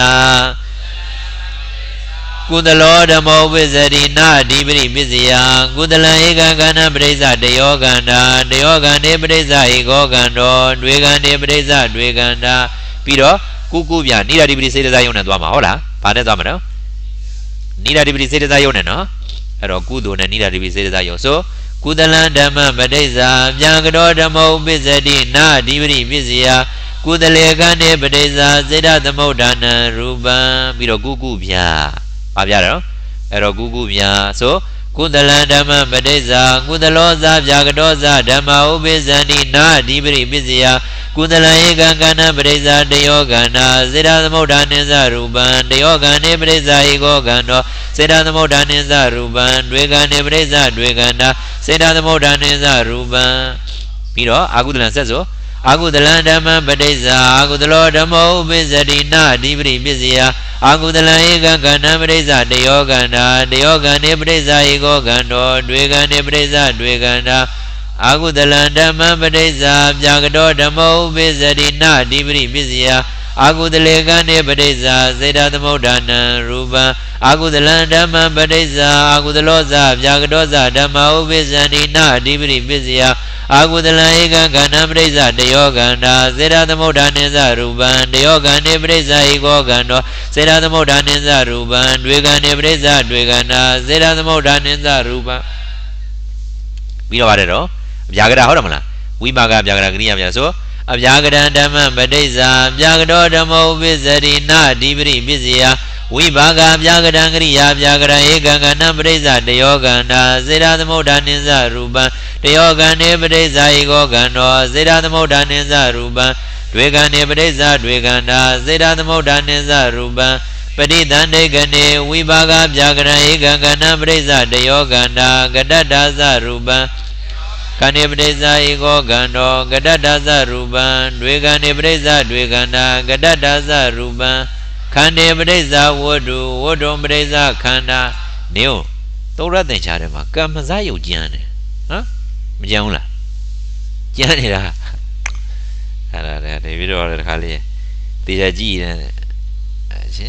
ကုသလောဓမ္မဥပိစ္စတိနာဓိပတိပစ္စယကုသလံဧကံကဏ္ဍပဋိစ္စတယောကန္တာတယောကန္တေပဋိစ္စဧကောကန္တောတွေကန္တေပဋိစ္စတွေကန္တာပြီးတော့ကုပြနိဒာဓိပတိစေတစာယုံနဲ့သွားမှာဟုတ်လားဘာနဲ့သွားမှာတော့နိဒာဓိပတိစေတစာယုံနဲ့နော်အဲ့တော့ကုသိုလ်နဲ့နိဒာဓိပတိစေတစာယုံဆိုကုသလံဓမ္မပဋိစ္စဗျံကတောဓမ္မဥပစ္စတိနာဓိပတိပစ္စယကုသလေကံနေပဋိစ္စစေတသမုဋ္ဌာနံရူပံပြီးတော့ကုပြပါပြတယ်နော်အဲ့တော့ကုပြဆိုကုသလံဓမ္မပဋိစ္စကုသလောဇာဗျာကတောဇာဓမ္မဥပစ္စတိနာဓိပတိပစ္စယကုသလံဧကံကဏ္ဍပဋိစ္စတယောကန္နာစေတသမုဋ္ဌာနိသရူပံတယောကန္နေပဋိစ္စဧကောကန္တောစေတသမုဋ္ဌာနိသရူပံတွေကန္နေပဋိစ္စတွေကန္နာစေတသမုဋ္ဌာနိသရူပံပြီးတော့အာကုသလံဆက်ဆိုအာကုသလံဓမ္မပဋိစ္စအာကုသလောဓမ္မဥပစ္စတိနာဓိပတိပစ္စယအာကုသလံဧကံကဏ္ဍပဋိစ္စတယောကန္နာတယောကန္နေပဋိစ္စဧကောကန္တောတွေကန္နေပဋိစ္စတွေကန္နာအာကုသလံဓမ္မပဋိစ္စဗျာကတောဓမ္မဥပစ္စတိနာဓိပတိပစ္စယအာကုသလေကံနေပဋိစ္စစေတသမုဋ္ဌာနံရူပံအာကုသလံဓမ္မပဋိစ္စအာကုသလောဇဗျာကတောဇဓမ္မဥပစ္စတိနာဓိပတိပစ္စယအာကုသလံဧကံကဏ္ဍပဋိစ္စတယောကန္တာစေတသမုဋ္ဌာနိသရူပံတယောကန္နေပဋိစ္စဧကောကန္တောစေတသမုဋ္ဌာနိသရူပံတွေကန္နေပဋိစ္စတွေကန္နာစေတသမုဋ္ဌာနိသရူပံပြီးတော့ပါတယ်တော့ဗျာကရဟုတ်တယ်မလားဝိပါကဗျာကရကရိယာဗျာဆိုအဗျာကရံဓမ္မပဋိစ္စဗျာကတောဓမ္မဥပစ္စတိနာဓိပတိပစ္စယဝိပါကဗျာကရံကရိယာဗျာကရံဧကံကဏ္ဍပဋိစ္စတယောကန္တာစေတသမုဋ္ဌာနိသရူပံတယောကန္နေပဋိစ္စဧကောကန္တောစေတသမုဋ္ဌာနိသရူပံတွေကန္နေပဋိစ္စတွေကန္တာစေတသမုဋ္ဌာနိသရူပံပဋိသန္တိကနေဝိပါကဗျာကရံဧကံကဏ္ဍပဋိစ္စတယောကန္တာကတ္တဒါသရူပံကန္နေပဋိစ္စဧကောကန္တောကတ္တဒါသရူပံတွေကန္နေပဋိစ္စတွေကန္တာကတ္တဒါသရူပံခန္တေပဋိစ္စဝတ္ထုဝတ္ထုပဋိစ္စခန္ဓာနေုံသောရသင်္ချာထဲမှာကမ္မဇယုတ်ကျမ်းတယ်နော်မကျမ်းဘူးလားကျမ်းနေတာအဲ့ဒါတည်းပြီးတော့တခါလေးတေချာကြည့်နေအချင်း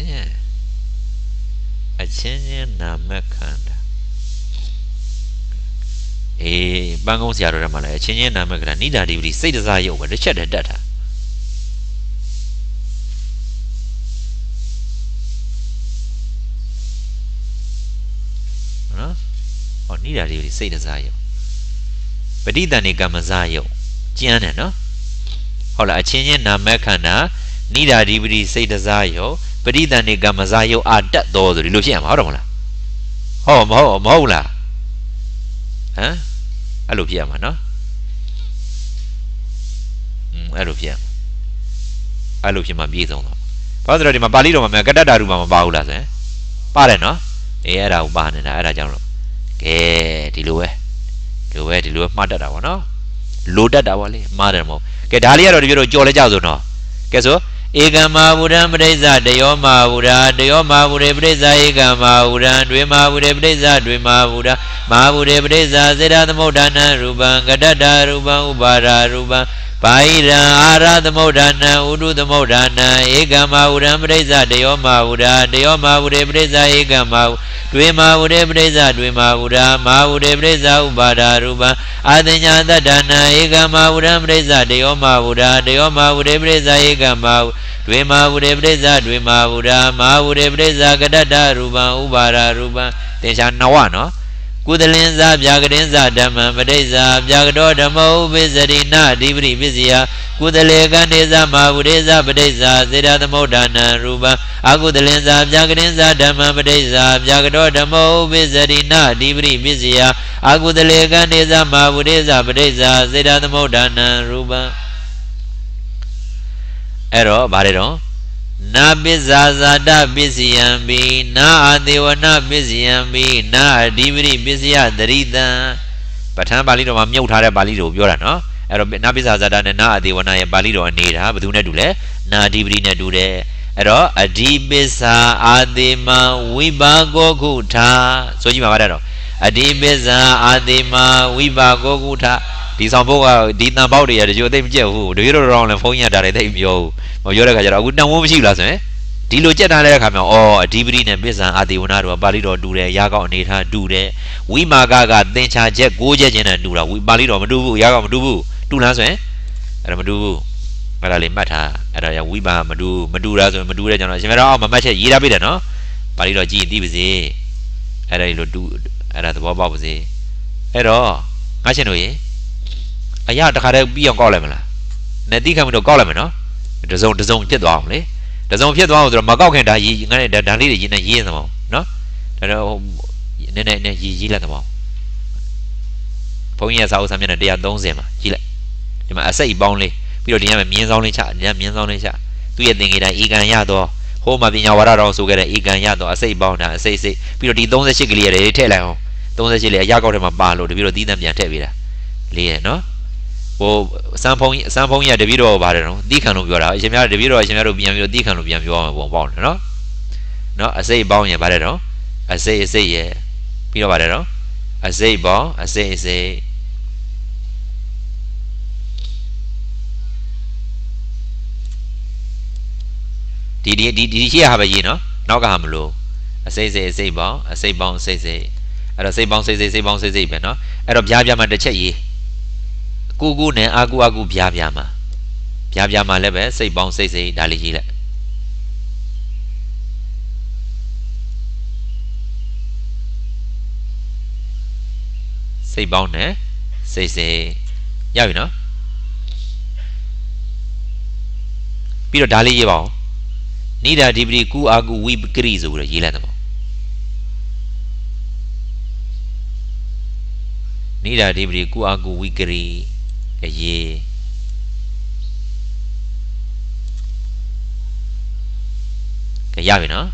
ချင်းနာမခန္ဓာပန်းကုန်းဆရာတော်ထဲမှာလည်းအချင်းချင်းနာမခန္ဓာနိဒာဓိပတိစိတ်တစားယုတ်ပဲတစ်ချက်တည်းတတ်တာနော်ဟောနိဒာဓိပတိစိတ်တစားယုတ်ပဋိသန္ဓေကမ္မဇယုတ်ကျမ်းတယ်နော်ဟုတ်လားအချင်းချင်းနာမခန္ဓာနိဒာဓိပတိစိတ်တစားယုတ်ပဋိသန္ဓေကမ္မဇယုတ်အာတတ်တော်ဆိုဒီလိုဖြစ်ရမှာဟုတ်တယ်မလားဟောမဟုတ်လားဟမ်အဲ့လိုဖြစ်ရမှာနော်အဲ့လိုဖြစ်ရမှာအဲ့လိုဖြစ်မှပြည့်စုံတော့ဘာလို့ဆိုတော့ဒီမှာပါဠိတော်မှာကတ္တတာရူမှာမပါဘူးလားဆိုရင်ပါတယ်နော်အဲ့ဒါကိုပါနေတာအဲ့ဒါကြောင့်လို့ကဲဒီလိုပဲမှားတတ်တာပေါ့နော်လိုတတ်တာပေါ့လေမှားတယ်မဟုတ်ကဲဒါလေးကတော့ဒီလိုကြော်လဲကြဆိုတော့ကဲဆိုဧကမဝုရံပဋိစ္စတယောမဝုရာတယောမဝုရေပဋိစ္စဧကမဝုရံတွေမဝုရေပဋိစ္စတွေမဝုရာမဝုရေပဋိစ္စစေတသမုဋ္ဌာနံရူပံကတ္တတာရူပံဥပါရာရူပံဘာဟိရံအာရသမုဋ္ဌာနံဥဒုသမုဋ္ဌာနံဧကမဝုရံပဋိစ္စတယောမဝုရာတယောမဝုရေပဋိစ္စဧကမဝုတွေမဝုရေပဋိစ္စတွေမဝုရာမဝုရေပဋိစ္စဥပါရာရူပံအာသညာတတ္တနာဧကမဝုရံပဋိစ္စတယောမဝုရာတယောမဝုရေပဋိစ္စဧကမဝု Dwema Bude Breza, Dwema Buddha, Ma Bude Breza, Gadada, Ruba, Ubara, Ruba, Tesha Nawano, Kudalinza, Biagadenza, Dama, Badeza, Biagado, Damo, Bizarina, Dibri, Bizia, Kudaleganeza, Ma Budeza, Badeza, Zeda, the Modana, Ruba, Agudalinza, Biagadenza, Dama, Badeza, Biagado, Damo, Bizarina, Dibri, Bizia, Agudalegandeza, Ma Budeza, Badeza, Zeda, the Modana, Ruba. Ero, Barero, Na Bizazada Biziambi, Na Adewana Biziambi, Na Dibri Bizia, Derida. Patan Balido, Mamutara Balido, Yorano, Ero, Na Bizazada, Na Adewana, Balido, and Neda, Baduna Dule, Na Dibri Nadure, Ero, Adibisa, Adema, Wiba Goguta, so you are Adibisa, Adema, Wiba Goguta. Di sampo di tambau dia ada juga tapi jauh. Dia itu orang yang punya dari tapi jauh. Mau jual kerja aku nak mau mesti lah sebenarnya. Di luar jangan ada kami. Oh, di beri ni biasa adi unaru bali do dure, ya kau ni tha dure. Wima gaga tencha je goje je na dura. Bali do mendubu, ya kau mendubu. Tu lah sebenarnya. Ada mendubu. Ada lembat ha. Ada yang wima mendura sebenarnya mendura jangan. Sebenarnya oh mama cakap ira beda no. Bali do ji di besi. Ada itu du. Ada tu bawa besi. Ada. Macam ni. Ayah tak ada biang kau lagi lah. Nanti kami tu kau lagi no. Dazong piat doang le. Dazong piat doang tu makau kan dah ye, ngan dah ni ye na ye sama, no. Dah ne ye lah sama. Punya sahau sampai nanti ada dong sema, ye. Cuma asal ibang le. Pero dia mian sahau le cak, dia mian sahau le cak. Tu ye tinggi dah ikan ya tu. Ho ma binya wara orang suka dah ikan ya tu asal ibang dah asal. Pero di dong se cik le teh lah. Dong se cik le ya kau tu mah balu. Pero di dalam yang teh bila. Le no. Oh, sampong ya debi do bahare no, di kan lo biara, istimewah debi do biang di kan lo biang bawang no, no, asai bawang ya bahare no, asai ye, biar bahare no, asai bawang, asai. Di siapa apa je no, nak kah hamlo, asai bawang, ada asai bawang no, ada biar mana cek ye. Kugu ne aku biar ma lebe sei bang sei dali ji le sei bang ne sei ya bi no pi do dali ji ba ni da dibri ku aku wi kri so ro ji la ta ni da dibri ku aku wi kri ye kaya bi no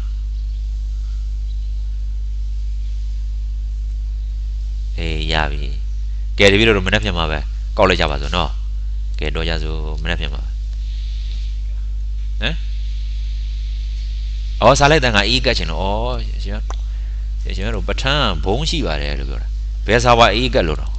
ya bi kaya di video mana fiam apa kau le jawab so no kaya doa so mana fiam apa oh salah dengan ikat cina oh siapa ro batang bong si bare lo biasa wa ikat lo